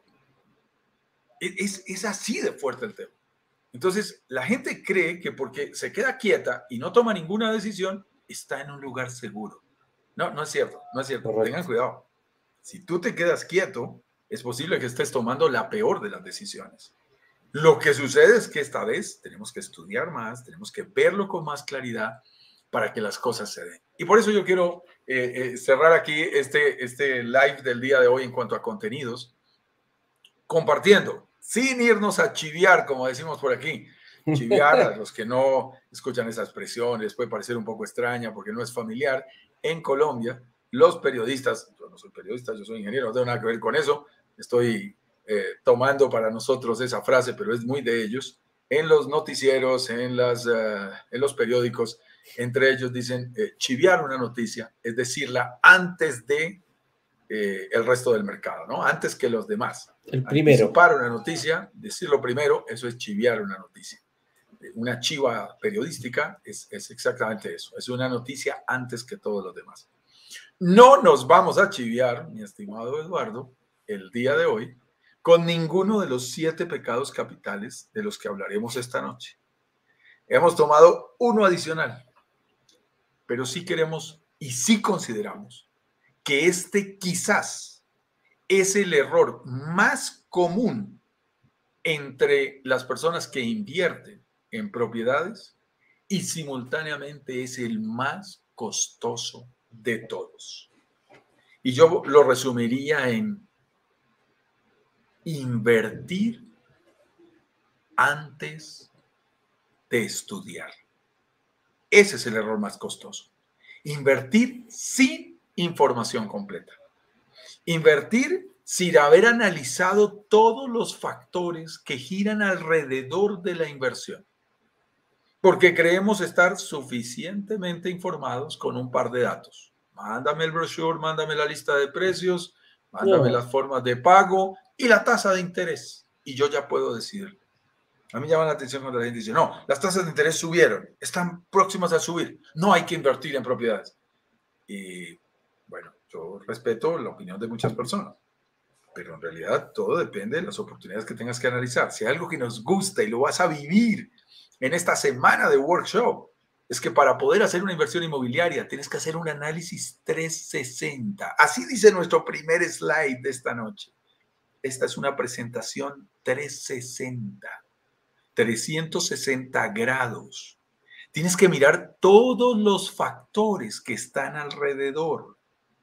Es así de fuerte el tema. Entonces, la gente cree que porque se queda quieta y no toma ninguna decisión, está en un lugar seguro. No, no es cierto, no es cierto. Correcto. Tengan cuidado. Si tú te quedas quieto, es posible que estés tomando la peor de las decisiones. Lo que sucede es que esta vez tenemos que estudiar más, tenemos que verlo con más claridad para que las cosas se den. Y por eso yo quiero cerrar aquí este live del día de hoy en cuanto a contenidos, compartiendo, sin irnos a chiviar, como decimos por aquí. Chiviar, a los que no escuchan esa expresión, les puede parecer un poco extraña porque no es familiar. En Colombia, los periodistas, yo no soy periodista, yo soy ingeniero, no tengo nada que ver con eso, estoy tomando para nosotros esa frase, pero es muy de ellos. En los noticieros, en los periódicos, entre ellos dicen chiviar una noticia, es decirla antes de el resto del mercado, ¿no? Antes que los demás. El primero. Anticipar una noticia, decirlo primero, eso es chiviar una noticia. Una chiva periodística es exactamente eso, es una noticia antes que todos los demás. No nos vamos a chiviar, mi estimado Eduardo, el día de hoy, con ninguno de los 7 pecados capitales de los que hablaremos esta noche. Hemos tomado uno adicional, pero sí queremos y sí consideramos que este quizás es el error más común entre las personas que invierten en propiedades y simultáneamente es el más costoso de todos. Y yo lo resumiría en invertir antes de estudiar. Ese es el error más costoso. Invertir sin información completa. Invertir sin haber analizado todos los factores que giran alrededor de la inversión. Porque creemos estar suficientemente informados con un par de datos. Mándame el brochure, mándame la lista de precios, mándame las formas de pago y la tasa de interés. Y yo ya puedo decidir. A mí me llama la atención cuando la gente dice, no, las tasas de interés subieron, están próximas a subir, no hay que invertir en propiedades. Y bueno, yo respeto la opinión de muchas personas, pero en realidad todo depende de las oportunidades que tengas que analizar. Si hay algo que nos gusta y lo vas a vivir en esta semana de workshop, es que para poder hacer una inversión inmobiliaria tienes que hacer un análisis 360. Así dice nuestro primer slide de esta noche. Esta es una presentación 360. 360 grados. Tienes que mirar todos los factores que están alrededor.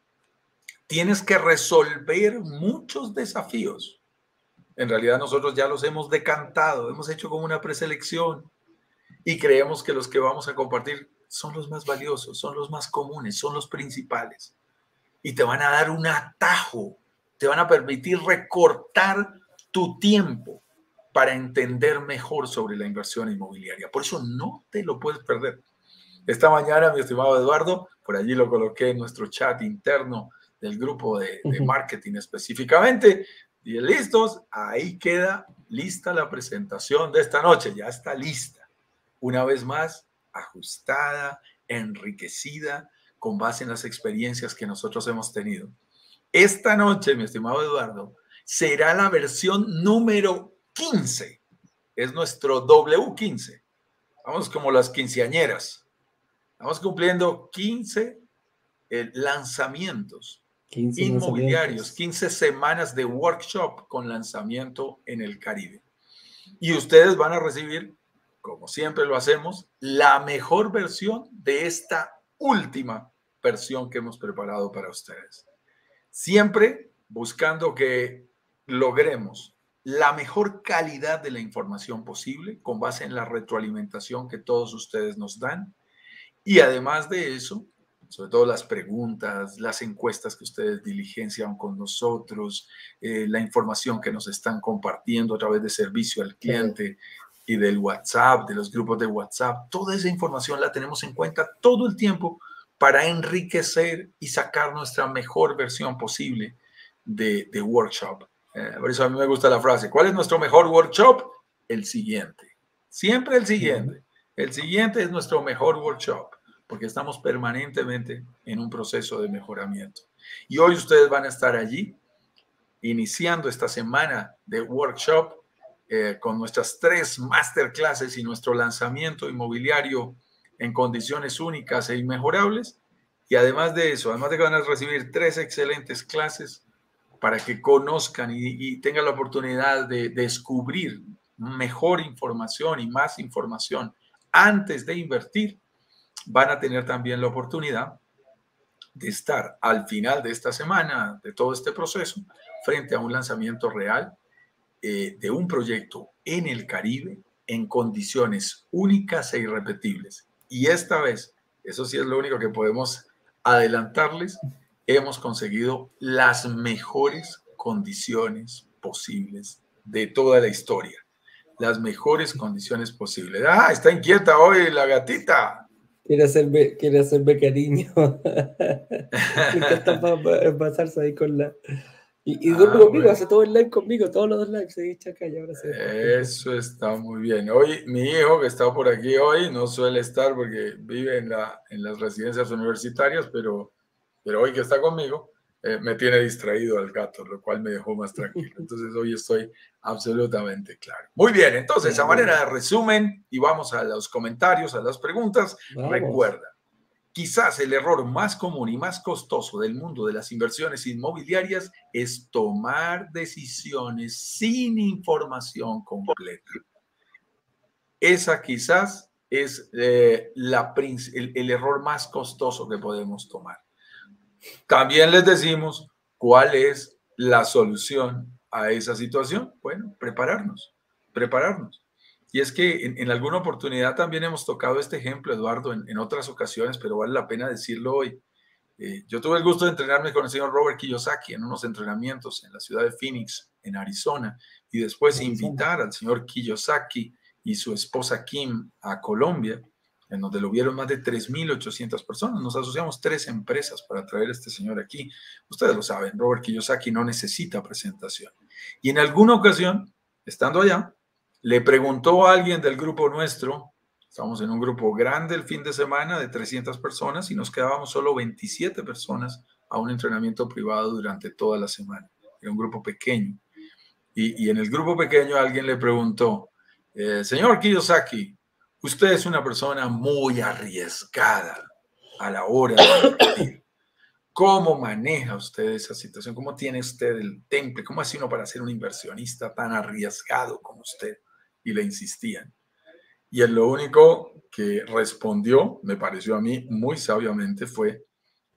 Tienes que resolver muchos desafíos. En realidad nosotros ya los hemos decantado, hemos hecho como una preselección y creemos que los que vamos a compartir son los más valiosos, son los más comunes, son los principales. Y te van a dar un atajo, te van a permitir recortar tu tiempo para entender mejor sobre la inversión inmobiliaria. Por eso no te lo puedes perder. Esta mañana, mi estimado Eduardo, por allí lo coloqué en nuestro chat interno del grupo de marketing específicamente. Y listos, ahí queda lista la presentación de esta noche. Ya está lista. Una vez más, ajustada, enriquecida, con base en las experiencias que nosotros hemos tenido. Esta noche, mi estimado Eduardo, será la versión número 15, es nuestro W15. Vamos como las quinceañeras. Estamos cumpliendo 15 lanzamientos 15 inmobiliarios, 15 semanas de workshop con lanzamiento en el Caribe. Y ustedes van a recibir, como siempre lo hacemos, la mejor versión de esta última versión que hemos preparado para ustedes. Siempre buscando que logremos la mejor calidad de la información posible con base en la retroalimentación que todos ustedes nos dan. Y además de eso, sobre todo las preguntas, las encuestas que ustedes diligencian con nosotros, la información que nos están compartiendo a través de servicio al cliente y del WhatsApp, de los grupos de WhatsApp, toda esa información la tenemos en cuenta todo el tiempo para enriquecer y sacar nuestra mejor versión posible de workshop. Por eso a mí me gusta la frase, ¿cuál es nuestro mejor workshop? El siguiente. Siempre el siguiente. El siguiente es nuestro mejor workshop, porque estamos permanentemente en un proceso de mejoramiento. Y hoy ustedes van a estar allí, iniciando esta semana de workshop con nuestras 3 masterclasses y nuestro lanzamiento inmobiliario en condiciones únicas e inmejorables. Y además de eso, además de que van a recibir 3 excelentes clases para que conozcan y tengan la oportunidad de descubrir mejor información y más información antes de invertir, van a tener también la oportunidad de estar al final de esta semana, de todo este proceso, frente a un lanzamiento real de un proyecto en el Caribe en condiciones únicas e irrepetibles. Y esta vez, eso sí es lo único que podemos adelantarles, hemos conseguido las mejores condiciones posibles de toda la historia. Las mejores condiciones posibles. ¡Ah, está inquieta hoy la gatita! Quiere hacerme cariño. Me encanta pasarse ahí con la... Y duerme conmigo, bueno. hace todo el live conmigo, todos los lives se echa acá y ahora se... Eso está muy bien. Hoy, mi hijo que está por aquí hoy, no suele estar porque vive en las residencias universitarias, pero hoy que está conmigo, me tiene distraído al gato, lo cual me dejó más tranquilo. Entonces hoy estoy absolutamente claro. Muy bien, entonces a manera de resumen, y vamos a los comentarios, a las preguntas, recuerda. Quizás el error más común y más costoso del mundo de las inversiones inmobiliarias es tomar decisiones sin información completa. Esa quizás es el error más costoso que podemos tomar. También les decimos cuál es la solución a esa situación. Bueno, prepararnos. Y es que en alguna oportunidad también hemos tocado este ejemplo, Eduardo, en otras ocasiones, pero vale la pena decirlo hoy. Yo tuve el gusto de entrenarme con el señor Robert Kiyosaki en unos entrenamientos en la ciudad de Phoenix, en Arizona, y después invitar al señor Kiyosaki y su esposa Kim a Colombia, en donde lo vieron más de 3,800 personas. Nos asociamos 3 empresas para traer a este señor aquí. Ustedes lo saben, Robert Kiyosaki no necesita presentación. Y en alguna ocasión, estando allá, le preguntó a alguien del grupo nuestro, estamos en un grupo grande el fin de semana de 300 personas y nos quedábamos solo 27 personas a un entrenamiento privado durante toda la semana. Era un grupo pequeño. Y en el grupo pequeño alguien le preguntó, señor Kiyosaki, usted es una persona muy arriesgada a la hora de invertir. ¿Cómo maneja usted esa situación? ¿Cómo tiene usted el temple? ¿Cómo hace uno para ser un inversionista tan arriesgado como usted? Y le insistían. Y él lo único que respondió, me pareció a mí muy sabiamente, fue,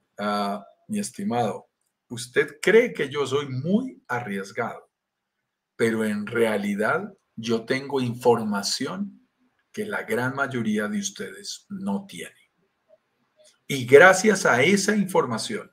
mi estimado, usted cree que yo soy muy arriesgado, pero en realidad yo tengo información que la gran mayoría de ustedes no tiene. Y gracias a esa información,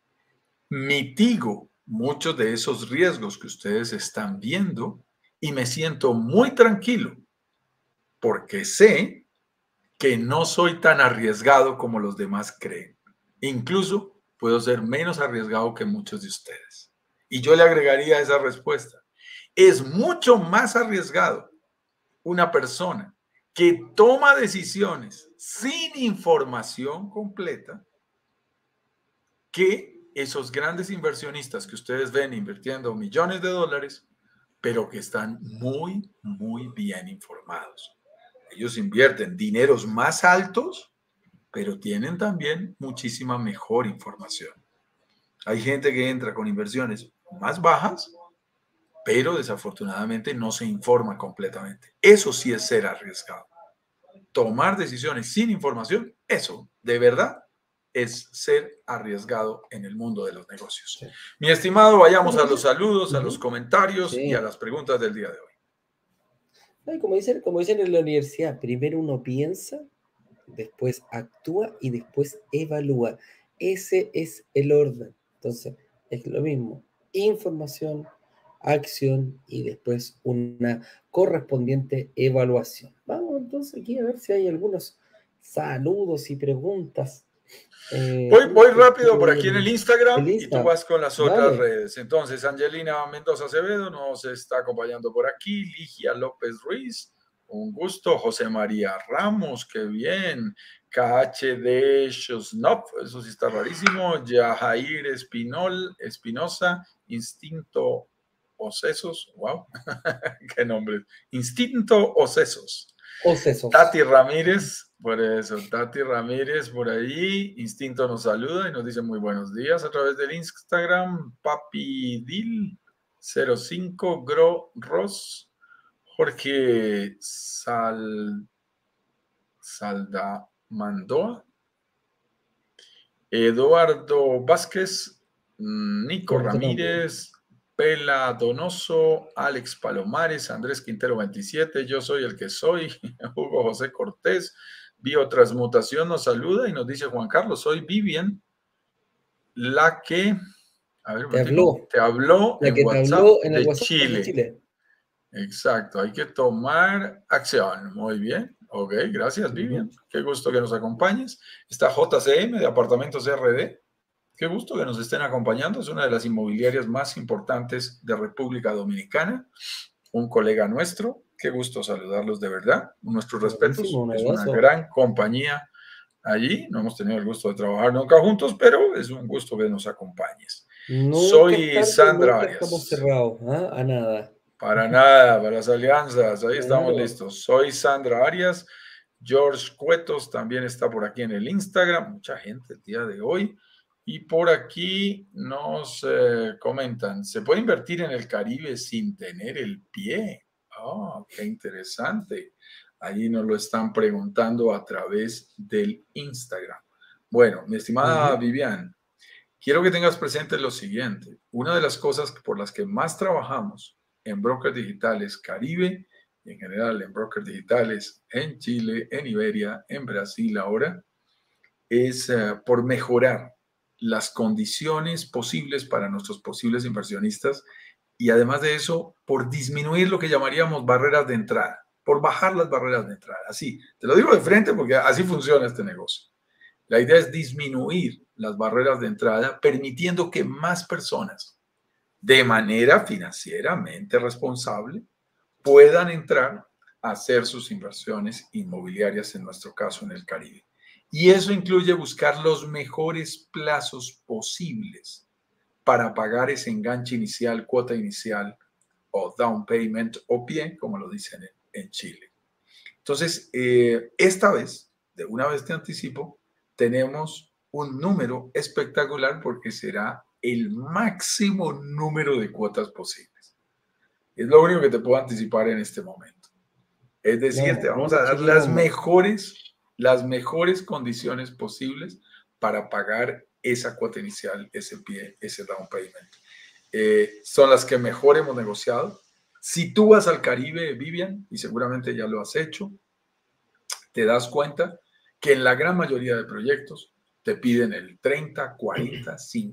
mitigo muchos de esos riesgos que ustedes están viendo y me siento muy tranquilo porque sé que no soy tan arriesgado como los demás creen. Incluso puedo ser menos arriesgado que muchos de ustedes. Y yo le agregaría esa respuesta. Es mucho más arriesgado una persona que toma decisiones sin información completa que esos grandes inversionistas que ustedes ven invirtiendo millones de dólares, pero que están muy, muy bien informados. Ellos invierten dineros más altos, pero tienen también muchísima mejor información. Hay gente que entra con inversiones más bajas, pero desafortunadamente no se informa completamente. Eso sí es ser arriesgado. Tomar decisiones sin información, eso de verdad es ser arriesgado en el mundo de los negocios. Sí. Mi estimado, vayamos a los saludos, a los comentarios y a las preguntas del día de hoy. Como dicen en la universidad, primero uno piensa, después actúa y después evalúa. Ese es el orden. Entonces, es lo mismo. Información, acción y después una correspondiente evaluación. Vamos entonces aquí a ver si hay algunos saludos y preguntas. Voy rápido por aquí en el Instagram y tú vas con las otras redes. Entonces, Angelina Mendoza Acevedo nos está acompañando por aquí, Ligia López Ruiz, un gusto. José María Ramos, qué bien. KHD Shosnop, eso sí está rarísimo. Yajair Espinosa, Instinto Ocesos, wow, qué nombre. Instinto Ocesos. Ocesos. Tati Ramírez, por eso, Tati Ramírez por ahí. Instinto nos saluda y nos dice muy buenos días a través del Instagram. Papidil 05 Gro Ross. Jorge Saldamandoa. Eduardo Vázquez. Nico Ramírez. Pela Donoso, Alex Palomares, Andrés Quintero 27, yo soy el que soy, Hugo José Cortés, Biotransmutación nos saluda y nos dice Juan Carlos, soy Vivian, la que, a ver, te habló la en que WhatsApp te habló en el de WhatsApp Chile. de Chile. Exacto, hay que tomar acción. Muy bien, ok, gracias Vivian, qué gusto que nos acompañes. Está JCM de Apartamentos RD. Qué gusto que nos estén acompañando. Es una de las inmobiliarias más importantes de República Dominicana. Un colega nuestro. Qué gusto saludarlos de verdad. Nuestros respetos. Es una gran compañía allí. No hemos tenido el gusto de trabajar nunca juntos, pero es un gusto que nos acompañes. Soy Sandra Arias. Estamos cerrados, ¿eh? A nada. Para nada, para las alianzas. Ahí estamos listos. Soy Sandra Arias. George Cuetos también está por aquí en el Instagram. Mucha gente el día de hoy. Y por aquí nos comentan, ¿se puede invertir en el Caribe sin tener el pie? Oh, qué interesante. Ahí nos lo están preguntando a través del Instagram. Bueno, mi estimada Vivian, quiero que tengas presente lo siguiente. Una de las cosas por las que más trabajamos en brokers digitales Caribe y en general en brokers digitales en Chile, en Iberia, en Brasil ahora, es por mejorar las condiciones posibles para nuestros posibles inversionistas y además de eso, por disminuir lo que llamaríamos barreras de entrada, por bajar las barreras de entrada. Así, te lo digo de frente porque así funciona este negocio. La idea es disminuir las barreras de entrada, permitiendo que más personas, de manera financieramente responsable, puedan entrar a hacer sus inversiones inmobiliarias, en nuestro caso en el Caribe. Y eso incluye buscar los mejores plazos posibles para pagar ese enganche inicial, cuota inicial o down payment o pie, como lo dicen en Chile. Entonces, esta vez, de una vez te anticipo, tenemos un número espectacular porque será el máximo número de cuotas posibles. Es lo único que te puedo anticipar en este momento. Es decir, te vamos a dar las mejores condiciones posibles para pagar esa cuota inicial, ese pie, ese down payment. Son las que mejor hemos negociado. Si tú vas al Caribe, Vivian, y seguramente ya lo has hecho, te das cuenta que en la gran mayoría de proyectos te piden el 30, 40,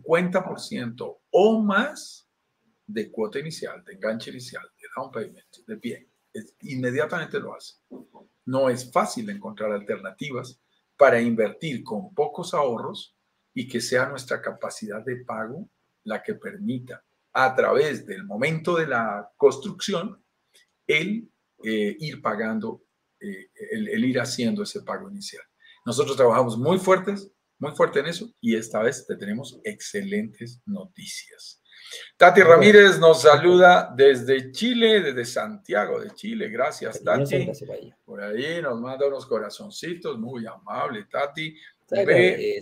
50% o más de cuota inicial, de enganche inicial, de down payment, de pie. Inmediatamente lo hace. No es fácil encontrar alternativas para invertir con pocos ahorros y que sea nuestra capacidad de pago la que permita, a través del momento de la construcción, el ir pagando, el ir haciendo ese pago inicial. Nosotros trabajamos muy fuerte en eso y esta vez te tenemos excelentes noticias. Tati Ramírez nos saluda desde Chile, desde Santiago de Chile. Gracias, Tati. Por ahí nos manda unos corazoncitos, muy amable, Tati. B.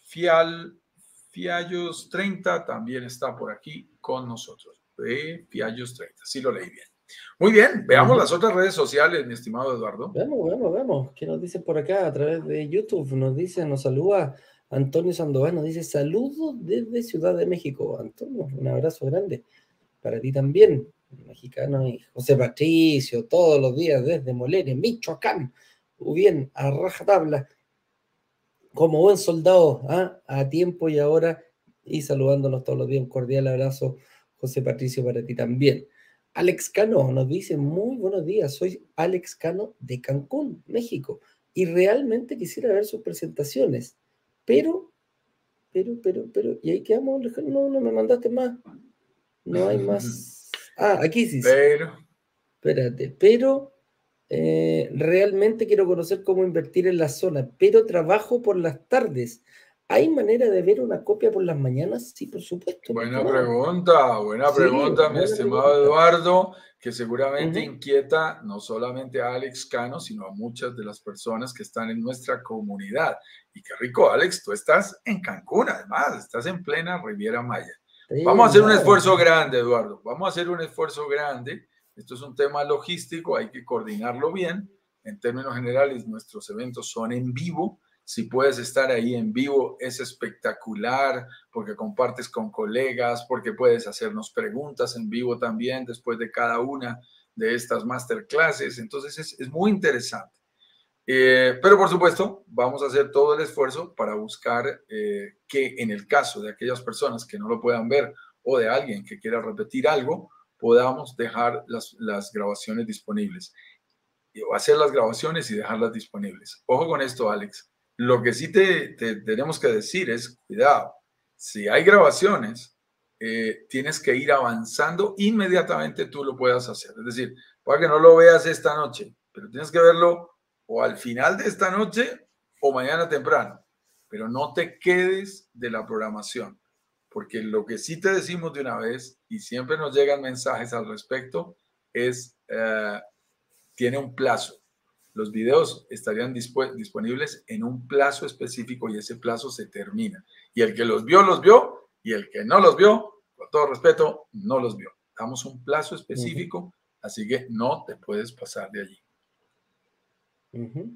Fiallos 30 también está por aquí con nosotros. B. Fiallos 30, sí lo leí bien. Muy bien, veamos las otras redes sociales, mi estimado Eduardo. Vemos. ¿Qué nos dicen por acá a través de YouTube? Nos saluda Antonio Sandoval, nos dice saludos desde Ciudad de México. Antonio, un abrazo grande para ti también, mexicano, y José Patricio, todos los días desde Moleria, Michoacán. Muy bien, a rajatabla, como buen soldado, a tiempo y ahora, y saludándonos todos los días. Un cordial abrazo, José Patricio, para ti también. Alex Cano nos dice, muy buenos días, soy Alex Cano de Cancún, México, y realmente quisiera ver sus presentaciones, pero, y ahí quedamos, no me mandaste más, no hay más. Aquí sí. Pero. Espérate, pero realmente quiero conocer cómo invertir en la zona, pero trabajo por las tardes. ¿Hay manera de ver una copia por las mañanas? Sí, por supuesto, mi Buena estimado. Sí, pregunta, mi buena estimado pregunta. Eduardo, que seguramente Ujú. inquieta no solamente a Alex Cano, sino a muchas de las personas que están en nuestra comunidad. Y qué rico, Alex, tú estás en Cancún, además, estás en plena Riviera Maya. Sí, Vamos a hacer un nada. esfuerzo grande, Eduardo. Vamos a hacer un esfuerzo grande. Esto es un tema logístico, hay que coordinarlo bien. En términos generales, nuestros eventos son en vivo. Si puedes estar ahí en vivo, es espectacular porque compartes con colegas, porque puedes hacernos preguntas en vivo también después de cada una de estas masterclasses. Entonces es muy interesante. Pero por supuesto, vamos a hacer todo el esfuerzo para buscar que en el caso de aquellas personas que no lo puedan ver o de alguien que quiera repetir algo, podamos dejar las grabaciones disponibles. O hacer las grabaciones y dejarlas disponibles. Ojo con esto, Alex. Lo que sí te tenemos que decir es, cuidado, si hay grabaciones, tienes que ir avanzando inmediatamente tú lo puedas hacer. Es decir, para que no lo veas esta noche, pero tienes que verlo o al final de esta noche o mañana temprano. Pero no te quedes de la programación, porque lo que sí te decimos de una vez, y siempre nos llegan mensajes al respecto, es tiene un plazo. Los videos estarían disponibles en un plazo específico y ese plazo se termina. Y el que los vio, y el que no los vio, con todo respeto, no los vio. Damos un plazo Ujú, específico, así que no te puedes pasar de allí. ujú.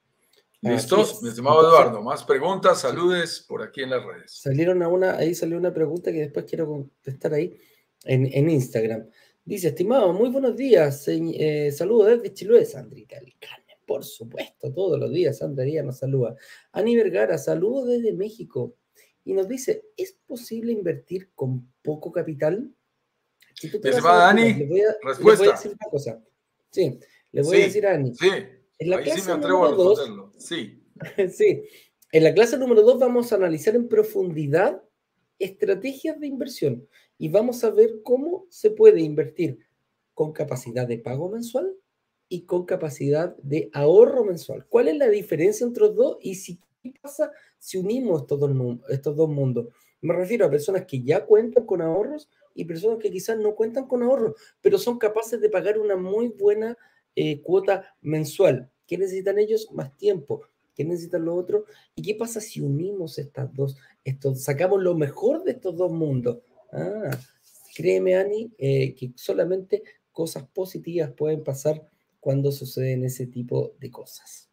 Así ¿Listos? Mi es. estimado Entonces, Eduardo, más preguntas, sí, saludes por aquí en las redes. ahí salió una pregunta que después quiero contestar ahí en Instagram. Dice, estimado, muy buenos días. Saludos desde Chiloé, Sandrita del Carmen. Por supuesto, todos los días Sandra Díaz nos saluda. Ani Vergara, saludos desde México. Y nos dice, ¿es posible invertir con poco capital? Si tú te Mi vas a estimada ver, mira, Dani, les voy a respuesta. decir una cosa. Sí, les voy a decir Sí, a Ani. sí. En la Ahí sí me clase atrevo a número 2, responderlo. Sí. sí, en la clase número 2 vamos a analizar en profundidad estrategias de inversión y vamos a ver cómo se puede invertir con capacidad de pago mensual y con capacidad de ahorro mensual. ¿Cuál es la diferencia entre los dos y qué pasa si unimos estos dos mundos? Me refiero a personas que ya cuentan con ahorros y personas que quizás no cuentan con ahorros, pero son capaces de pagar una muy buena cuota mensual. ¿Qué necesitan ellos? Más tiempo. ¿Qué necesitan los otros? ¿Y qué pasa si unimos sacamos lo mejor de estos dos mundos? Ah, créeme, Ani, que solamente cosas positivas pueden pasar cuando suceden ese tipo de cosas.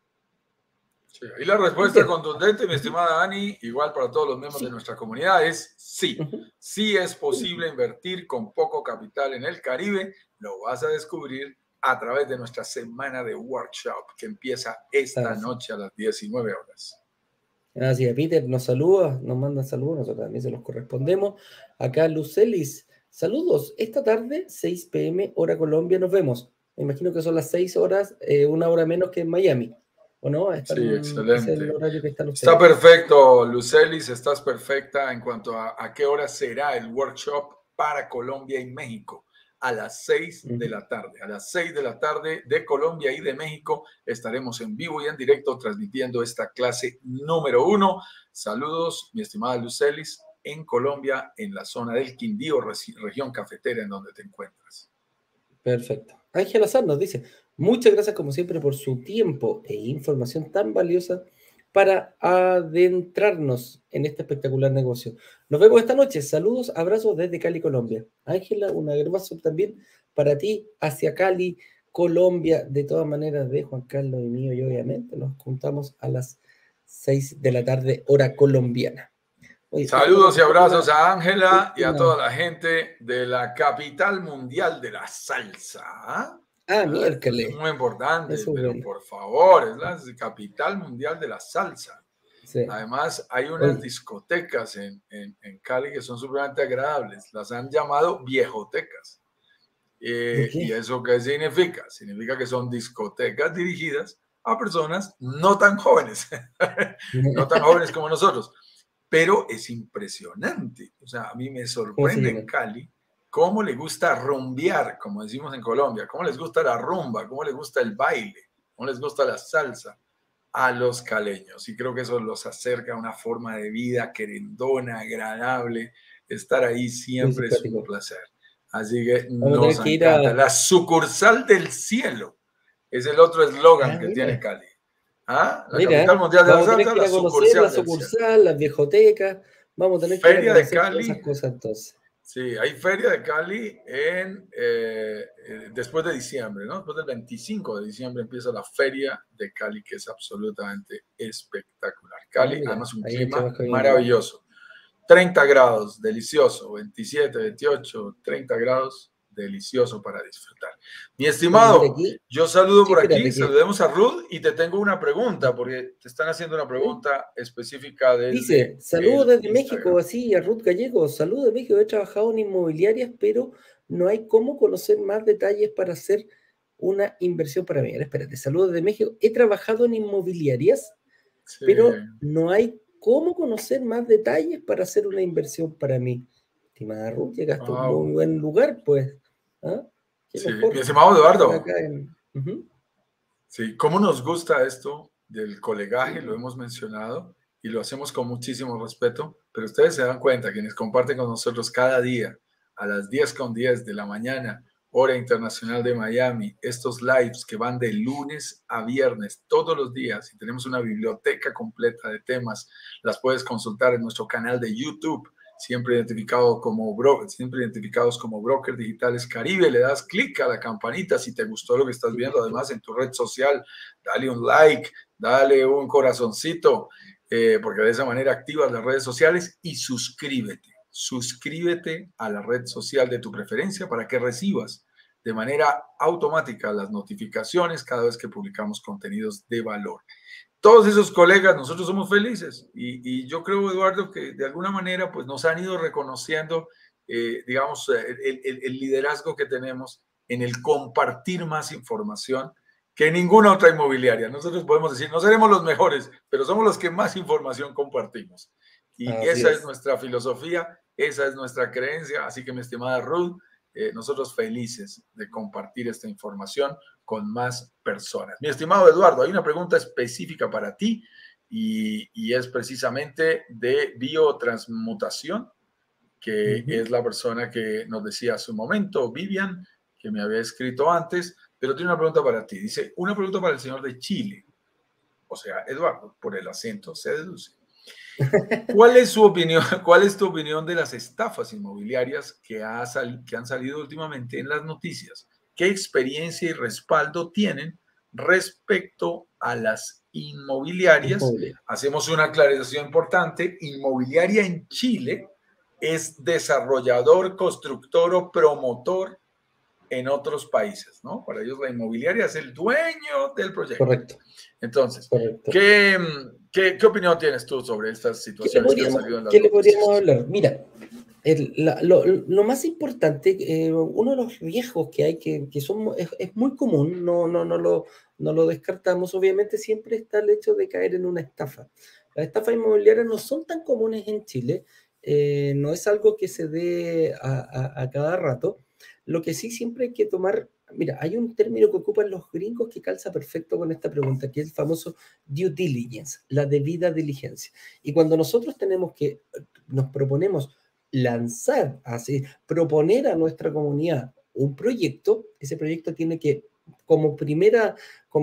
Sí, y la respuesta Peter, contundente, mi ujú, estimada Ani, igual para todos los miembros de sí, nuestra comunidad, es sí. ujú, Sí es posible invertir con poco capital en el Caribe. Lo vas a descubrir a través de nuestra semana de workshop que empieza esta perfecto. noche a las 19 horas. Gracias, Peter nos saluda, nos manda saludos, nosotros también se los correspondemos. Acá Lucelis, saludos. Esta tarde, 6 p.m., hora Colombia, nos vemos. Me imagino que son las 6 horas, una hora menos que en Miami, ¿o no? Sí, Ese es el excelente. horario que están Está ustedes. perfecto, Lucelis, estás perfecta en cuanto a qué hora será el workshop para Colombia y México. A las 6 de Ujú. la tarde. A las 6 de la tarde de Colombia y de México estaremos en vivo y en directo transmitiendo esta clase número 1. Saludos, mi estimada Lucelis, en Colombia, en la zona del Quindío, región cafetera en donde te encuentras. Perfecto. Ángel Azar nos dice, muchas gracias como siempre por su tiempo e información tan valiosa para adentrarnos en este espectacular negocio. Nos vemos esta noche. Saludos, abrazos desde Cali, Colombia. Ángela, un abrazo también para ti hacia Cali, Colombia. De todas maneras, de Juan Carlos y mío, y obviamente nos juntamos a las 6 de la tarde, hora colombiana. Oye, déjame Saludos y contestar abrazos una a Ángela y a última. toda la gente de la capital mundial de la salsa. Esto es Miércoles. muy importante, Eso es pero bueno. por favor, es la capital mundial de la salsa. Sí. Además, hay unas Oye. discotecas en Cali que son supremamente agradables. Las han llamado viejotecas. ¿Por ¿Y qué? eso qué significa? Significa que son discotecas dirigidas a personas no tan jóvenes, no tan jóvenes como nosotros. Pero es impresionante. O sea, a mí me ¿Cómo se sorprende en llaman? Cali. cómo le gusta rumbear, como decimos en Colombia, cómo les gusta la rumba, cómo les gusta el baile, cómo les gusta la salsa a los caleños. Y creo que eso los acerca a una forma de vida querendona, agradable. Estar ahí Muy siempre es un simpático. placer. Así que Vamos a nos tener que ir a... encanta. La sucursal del cielo es el otro eslogan Ah, que tiene mira. Cali. ¿Ah? La capital Mira, mundial de la vamos a tener salsa, que ir la a conocer la sucursal del cielo. sucursal, las bibliotecas, vamos a tener que ir a Feria de conocer todas esas Cali. cosas entonces. Sí, hay Feria de Cali después de diciembre, ¿no? Después del 25 de diciembre empieza la Feria de Cali, que es absolutamente espectacular. Ah, Cali, mira, además un ahí echamos clima camino. maravilloso. 30 grados, delicioso. 27, 28, 30 grados, delicioso para disfrutar. Mi Oye, mira estimado, aquí. yo saludo Sí, por aquí, espérate que saludemos a Ruth y te tengo una pregunta, porque te están haciendo una ¿sí? pregunta específica desde Dice, saludos el desde Instagram. México, así a Ruth Gallegos, saludos de México, he trabajado en inmobiliarias, pero no hay cómo conocer más detalles para hacer una inversión para mí. Ahora, espérate, saludos de México, he trabajado en inmobiliarias, Sí. pero no hay cómo conocer más detalles para hacer una inversión para mí. Estimada Ruth, llegaste a un Wow. muy buen lugar, pues. ¿Ah? Qué Sí, mi mejor estimado que estar Eduardo, acá en... Ujú. sí, cómo nos gusta esto del colegaje, lo hemos mencionado y lo hacemos con muchísimo respeto, pero ustedes se dan cuenta, quienes comparten con nosotros cada día a las 10:10 de la mañana, hora internacional de Miami, estos lives que van de lunes a viernes todos los días y tenemos una biblioteca completa de temas, las puedes consultar en nuestro canal de YouTube. Siempre identificados como Broker Digitales Caribe. Le das clic a la campanita si te gustó lo que estás viendo. Además, en tu red social, dale un like, dale un corazoncito, porque de esa manera activas las redes sociales y suscríbete. Suscríbete a la red social de tu preferencia para que recibas de manera automática las notificaciones cada vez que publicamos contenidos de valor. Todos esos colegas, nosotros somos felices y yo creo, Eduardo, que de alguna manera pues nos han ido reconociendo, digamos, el liderazgo que tenemos en el compartir más información que ninguna otra inmobiliaria. Nosotros podemos decir, no seremos los mejores, pero somos los que más información compartimos. Y Así esa es es. nuestra filosofía, esa es nuestra creencia. Así que, mi estimada Ruth, nosotros felices de compartir esta información con más personas. Mi estimado Eduardo, hay una pregunta específica para ti y es precisamente de biotransmutación, que es la persona que nos decía hace un momento, Vivian, que me había escrito antes, pero tiene una pregunta para ti. Dice, una pregunta para el señor de Chile, o sea, Eduardo, por el acento se deduce. ¿Cuál es su opinión? ¿Cuál es tu opinión de las estafas inmobiliarias que han salido últimamente en las noticias? ¿Qué experiencia y respaldo tienen respecto a las inmobiliarias? Hacemos una aclaración importante. Inmobiliaria en Chile es desarrollador, constructor o promotor en otros países, ¿no? Para ellos la inmobiliaria es el dueño del proyecto. Correcto. Entonces, Correcto. ¿qué opinión tienes tú sobre estas situaciones que han salido en las ¿Qué le noticias? podríamos hablar? Mira, lo más importante, uno de los riesgos que hay, que son, es muy común, no lo descartamos, obviamente siempre está el hecho de caer en una estafa. Las estafas inmobiliarias no son tan comunes en Chile, no es algo que se dé a cada rato. Lo que sí siempre hay que tomar, mira, hay un término que ocupan los gringos que calza perfecto con esta pregunta, que es el famoso due diligence, la debida diligencia. Y cuando nosotros nos proponemos lanzar, así, proponer a nuestra comunidad un proyecto, ese proyecto tiene que, como primera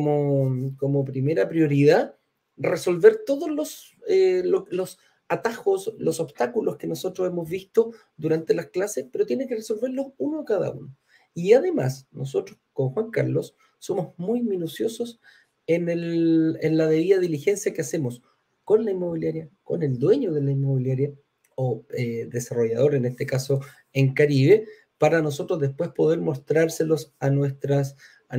prioridad, resolver todos los atajos, los obstáculos que nosotros hemos visto durante las clases, pero tiene que resolverlos uno a cada uno. Y además, nosotros con Juan Carlos somos muy minuciosos en la debida diligencia que hacemos con la inmobiliaria, con el dueño de la inmobiliaria o desarrollador, en este caso en Caribe, para nosotros después poder mostrárselos a nuestros,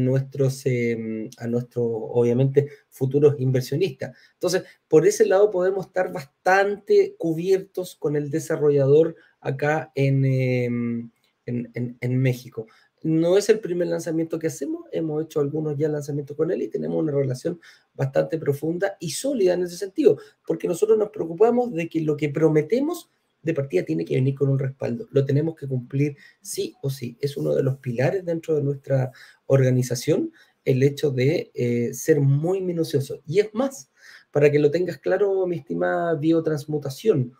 obviamente, futuros inversionistas. Entonces, por ese lado podemos estar bastante cubiertos con el desarrollador acá en México. No es el primer lanzamiento que hacemos, hemos hecho algunos ya lanzamientos con él y tenemos una relación bastante profunda y sólida en ese sentido, porque nosotros nos preocupamos de que lo que prometemos de partida tiene que venir con un respaldo. Lo tenemos que cumplir sí o sí. Es uno de los pilares dentro de nuestra organización el hecho de ser muy minucioso. Y es más, para que lo tengas claro, mi estimada biotransmutación,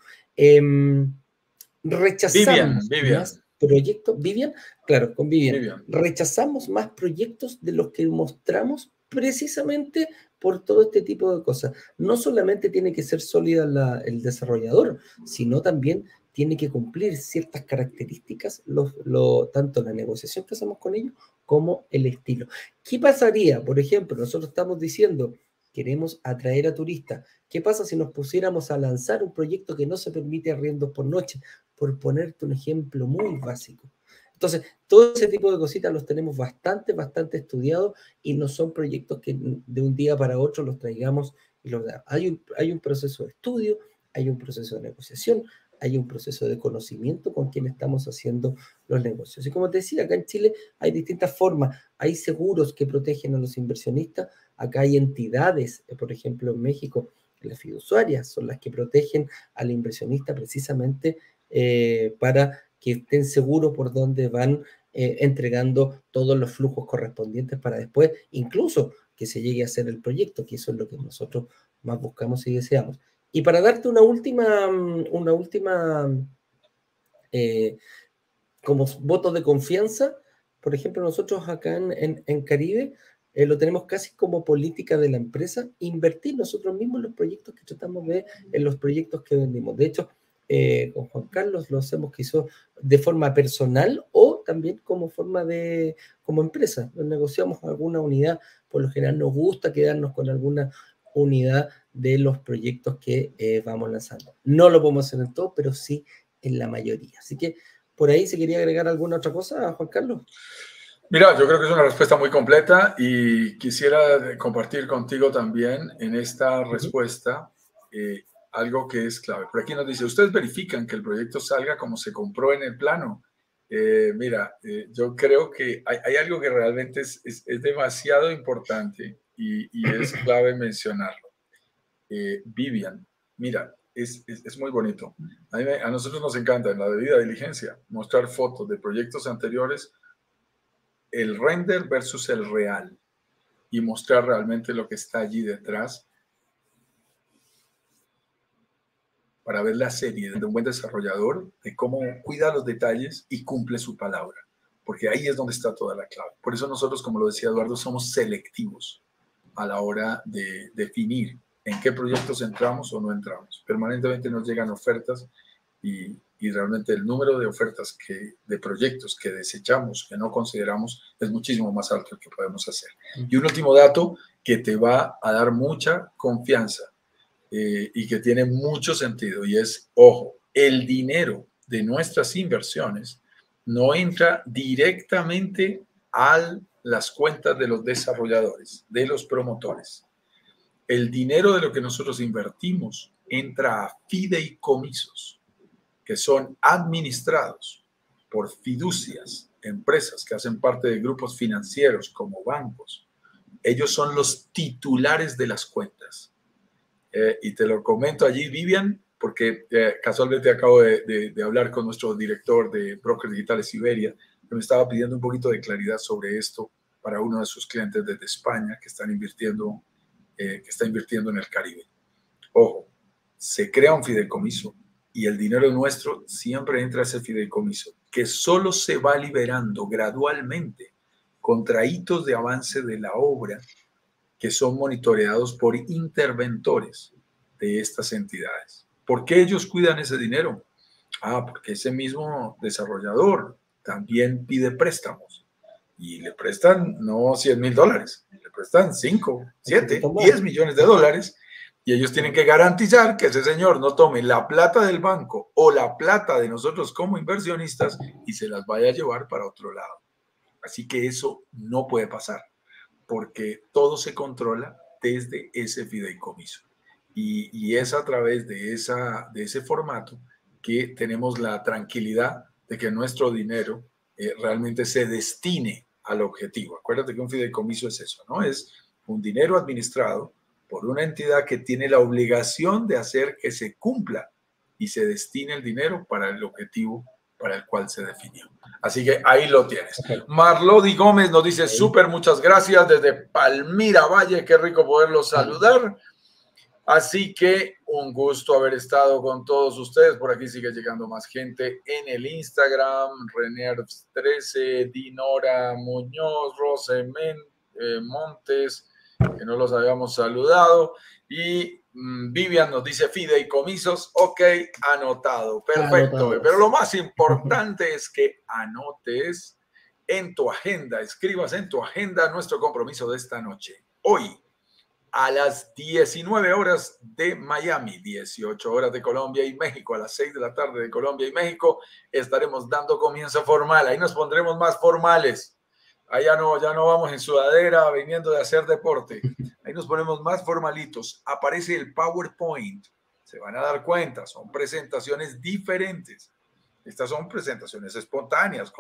rechazamos Vivian, más proyectos, Vivian, claro, con Vivian, Vivian. rechazamos más proyectos de los que mostramos precisamente por todo este tipo de cosas. No solamente tiene que ser sólida el desarrollador, sino también tiene que cumplir ciertas características, tanto la negociación que hacemos con ellos como el estilo. ¿Qué pasaría? Por ejemplo, nosotros estamos diciendo, queremos atraer a turistas. ¿Qué pasa si nos pusiéramos a lanzar un proyecto que no se permite arriendos por noche? Por ponerte un ejemplo muy básico. Entonces, todo ese tipo de cositas los tenemos bastante estudiados y no son proyectos que de un día para otro los traigamos y los damos. Hay un proceso de estudio, hay un proceso de negociación, hay un proceso de conocimiento con quien estamos haciendo los negocios. Y como te decía, acá en Chile hay distintas formas. Hay seguros que protegen a los inversionistas. Acá hay entidades, por ejemplo, en México, las fiduciarias son las que protegen al inversionista precisamente para que estén seguros por dónde van entregando todos los flujos correspondientes para después, incluso que se llegue a hacer el proyecto, que eso es lo que nosotros más buscamos y deseamos. Y para darte una última como voto de confianza, por ejemplo, nosotros acá en Caribe lo tenemos casi como política de la empresa, invertir nosotros mismos en los proyectos que tratamos de, en los proyectos que vendimos. De hecho, con Juan Carlos lo hacemos quizás de forma personal o también como empresa. Nos negociamos alguna unidad, por lo general nos gusta quedarnos con alguna unidad de los proyectos que vamos lanzando. No lo podemos hacer en todo, pero sí en la mayoría. Así que por ahí, ¿se quería agregar alguna otra cosa, Juan Carlos? Mira, yo creo que es una respuesta muy completa y quisiera compartir contigo también en esta respuesta algo que es clave. Por aquí nos dice, ¿ustedes verifican que el proyecto salga como se compró en el plano? Mira, yo creo que hay algo que realmente es demasiado importante y es clave mencionarlo. Vivian, mira, es muy bonito. A nosotros nos encanta en la debida diligencia mostrar fotos de proyectos anteriores, el render versus el real y mostrar realmente lo que está allí detrás para ver la seriedad de un buen desarrollador, de cómo cuida los detalles y cumple su palabra, porque ahí es donde está toda la clave. Por eso nosotros, como lo decía Eduardo, somos selectivos a la hora de definir en qué proyectos entramos o no entramos. Permanentemente nos llegan ofertas y realmente el número de ofertas de proyectos que desechamos, que no consideramos, es muchísimo más alto el que podemos hacer. Y un último dato que te va a dar mucha confianza y que tiene mucho sentido y es, ojo, el dinero de nuestras inversiones no entra directamente a las cuentas de los desarrolladores, de los promotores. El dinero de lo que nosotros invertimos entra a fideicomisos, que son administrados por fiducias, empresas que hacen parte de grupos financieros como bancos. Ellos son los titulares de las cuentas. Y te lo comento allí, Vivian, porque casualmente acabo de hablar con nuestro director de Brokers Digitales Iberia, que me estaba pidiendo un poquito de claridad sobre esto para uno de sus clientes desde España que está invirtiendo en el Caribe. Ojo, se crea un fideicomiso y el dinero nuestro siempre entra a ese fideicomiso, que solo se va liberando gradualmente contra hitos de avance de la obra que son monitoreados por interventores de estas entidades. ¿Por qué ellos cuidan ese dinero? Porque ese mismo desarrollador también pide préstamos y le prestan no $100,000, le prestan 5, 7, 10 millones de dólares y ellos tienen que garantizar que ese señor no tome la plata del banco o la plata de nosotros como inversionistas y se las vaya a llevar para otro lado. Así que eso no puede pasar, porque todo se controla desde ese fideicomiso. Y es a través de ese formato que tenemos la tranquilidad de que nuestro dinero realmente se destine al objetivo. Acuérdate que un fideicomiso es eso, ¿no? Es un dinero administrado por una entidad que tiene la obligación de hacer que se cumpla y se destine el dinero para el objetivo para el cual se definió. Así que ahí lo tienes. Marlody Gómez nos dice, súper, muchas gracias desde Palmira Valle, qué rico poderlos saludar. Así que un gusto haber estado con todos ustedes. Por aquí sigue llegando más gente en el Instagram. Rener13, Dinora Muñoz, Rose Montes, que no los habíamos saludado. Y Vivian nos dice fideicomisos. Ok, anotado. Perfecto. Anotado. Pero lo más importante es que anotes en tu agenda, escribas en tu agenda nuestro compromiso de esta noche. Hoy, a las 19 horas de Miami, 18 horas de Colombia y México, a las 6 de la tarde de Colombia y México, estaremos dando comienzo formal. Ahí nos pondremos más formales. Ahí ya no vamos en sudadera viniendo de hacer deporte. Ahí nos ponemos más formalitos. Aparece el PowerPoint. Se van a dar cuenta, son presentaciones diferentes. Estas son presentaciones espontáneas,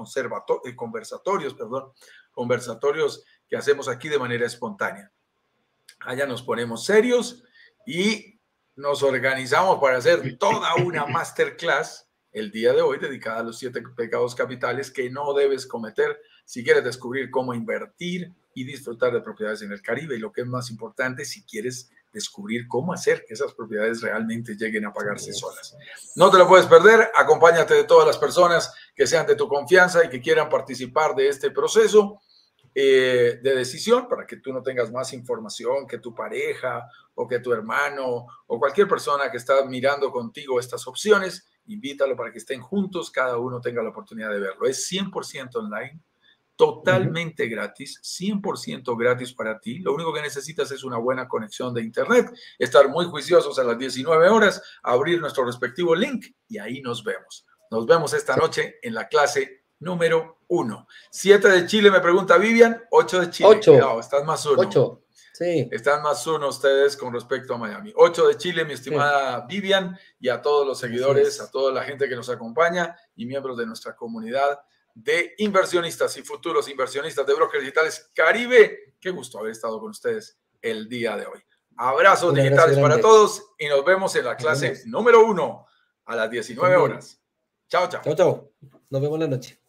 conversatorios que hacemos aquí de manera espontánea. Allá nos ponemos serios y nos organizamos para hacer toda una masterclass el día de hoy dedicada a los 7 pecados capitales que no debes cometer si quieres descubrir cómo invertir y disfrutar de propiedades en el Caribe. Y lo que es más importante, si quieres descubrir cómo hacer que esas propiedades realmente lleguen a pagarse solas. No te lo puedes perder. Acompáñate de todas las personas que sean de tu confianza y que quieran participar de este proceso de decisión, para que tú no tengas más información que tu pareja o que tu hermano o cualquier persona que está mirando contigo estas opciones. Invítalo para que estén juntos, cada uno tenga la oportunidad de verlo. Es 100% online, totalmente gratis, 100% gratis para ti. Lo único que necesitas es una buena conexión de internet, estar muy juiciosos a las 19 horas, abrir nuestro respectivo link y ahí nos vemos. Nos vemos esta noche en la clase número 1. 7 de Chile, me pregunta Vivian. 8 de Chile. 8. Cuidado, están más 1. 8. Sí. Están más 1 ustedes con respecto a Miami. 8 de Chile, mi estimada Vivian, y a todos los seguidores, a toda la gente que nos acompaña y miembros de nuestra comunidad de inversionistas y futuros inversionistas de Brokers Digitales Caribe. Qué gusto haber estado con ustedes el día de hoy. Abrazos digitales para todos y nos vemos en la clase número 1 a las 19 horas. Chao, chao. Chao, chao. Nos vemos en la noche.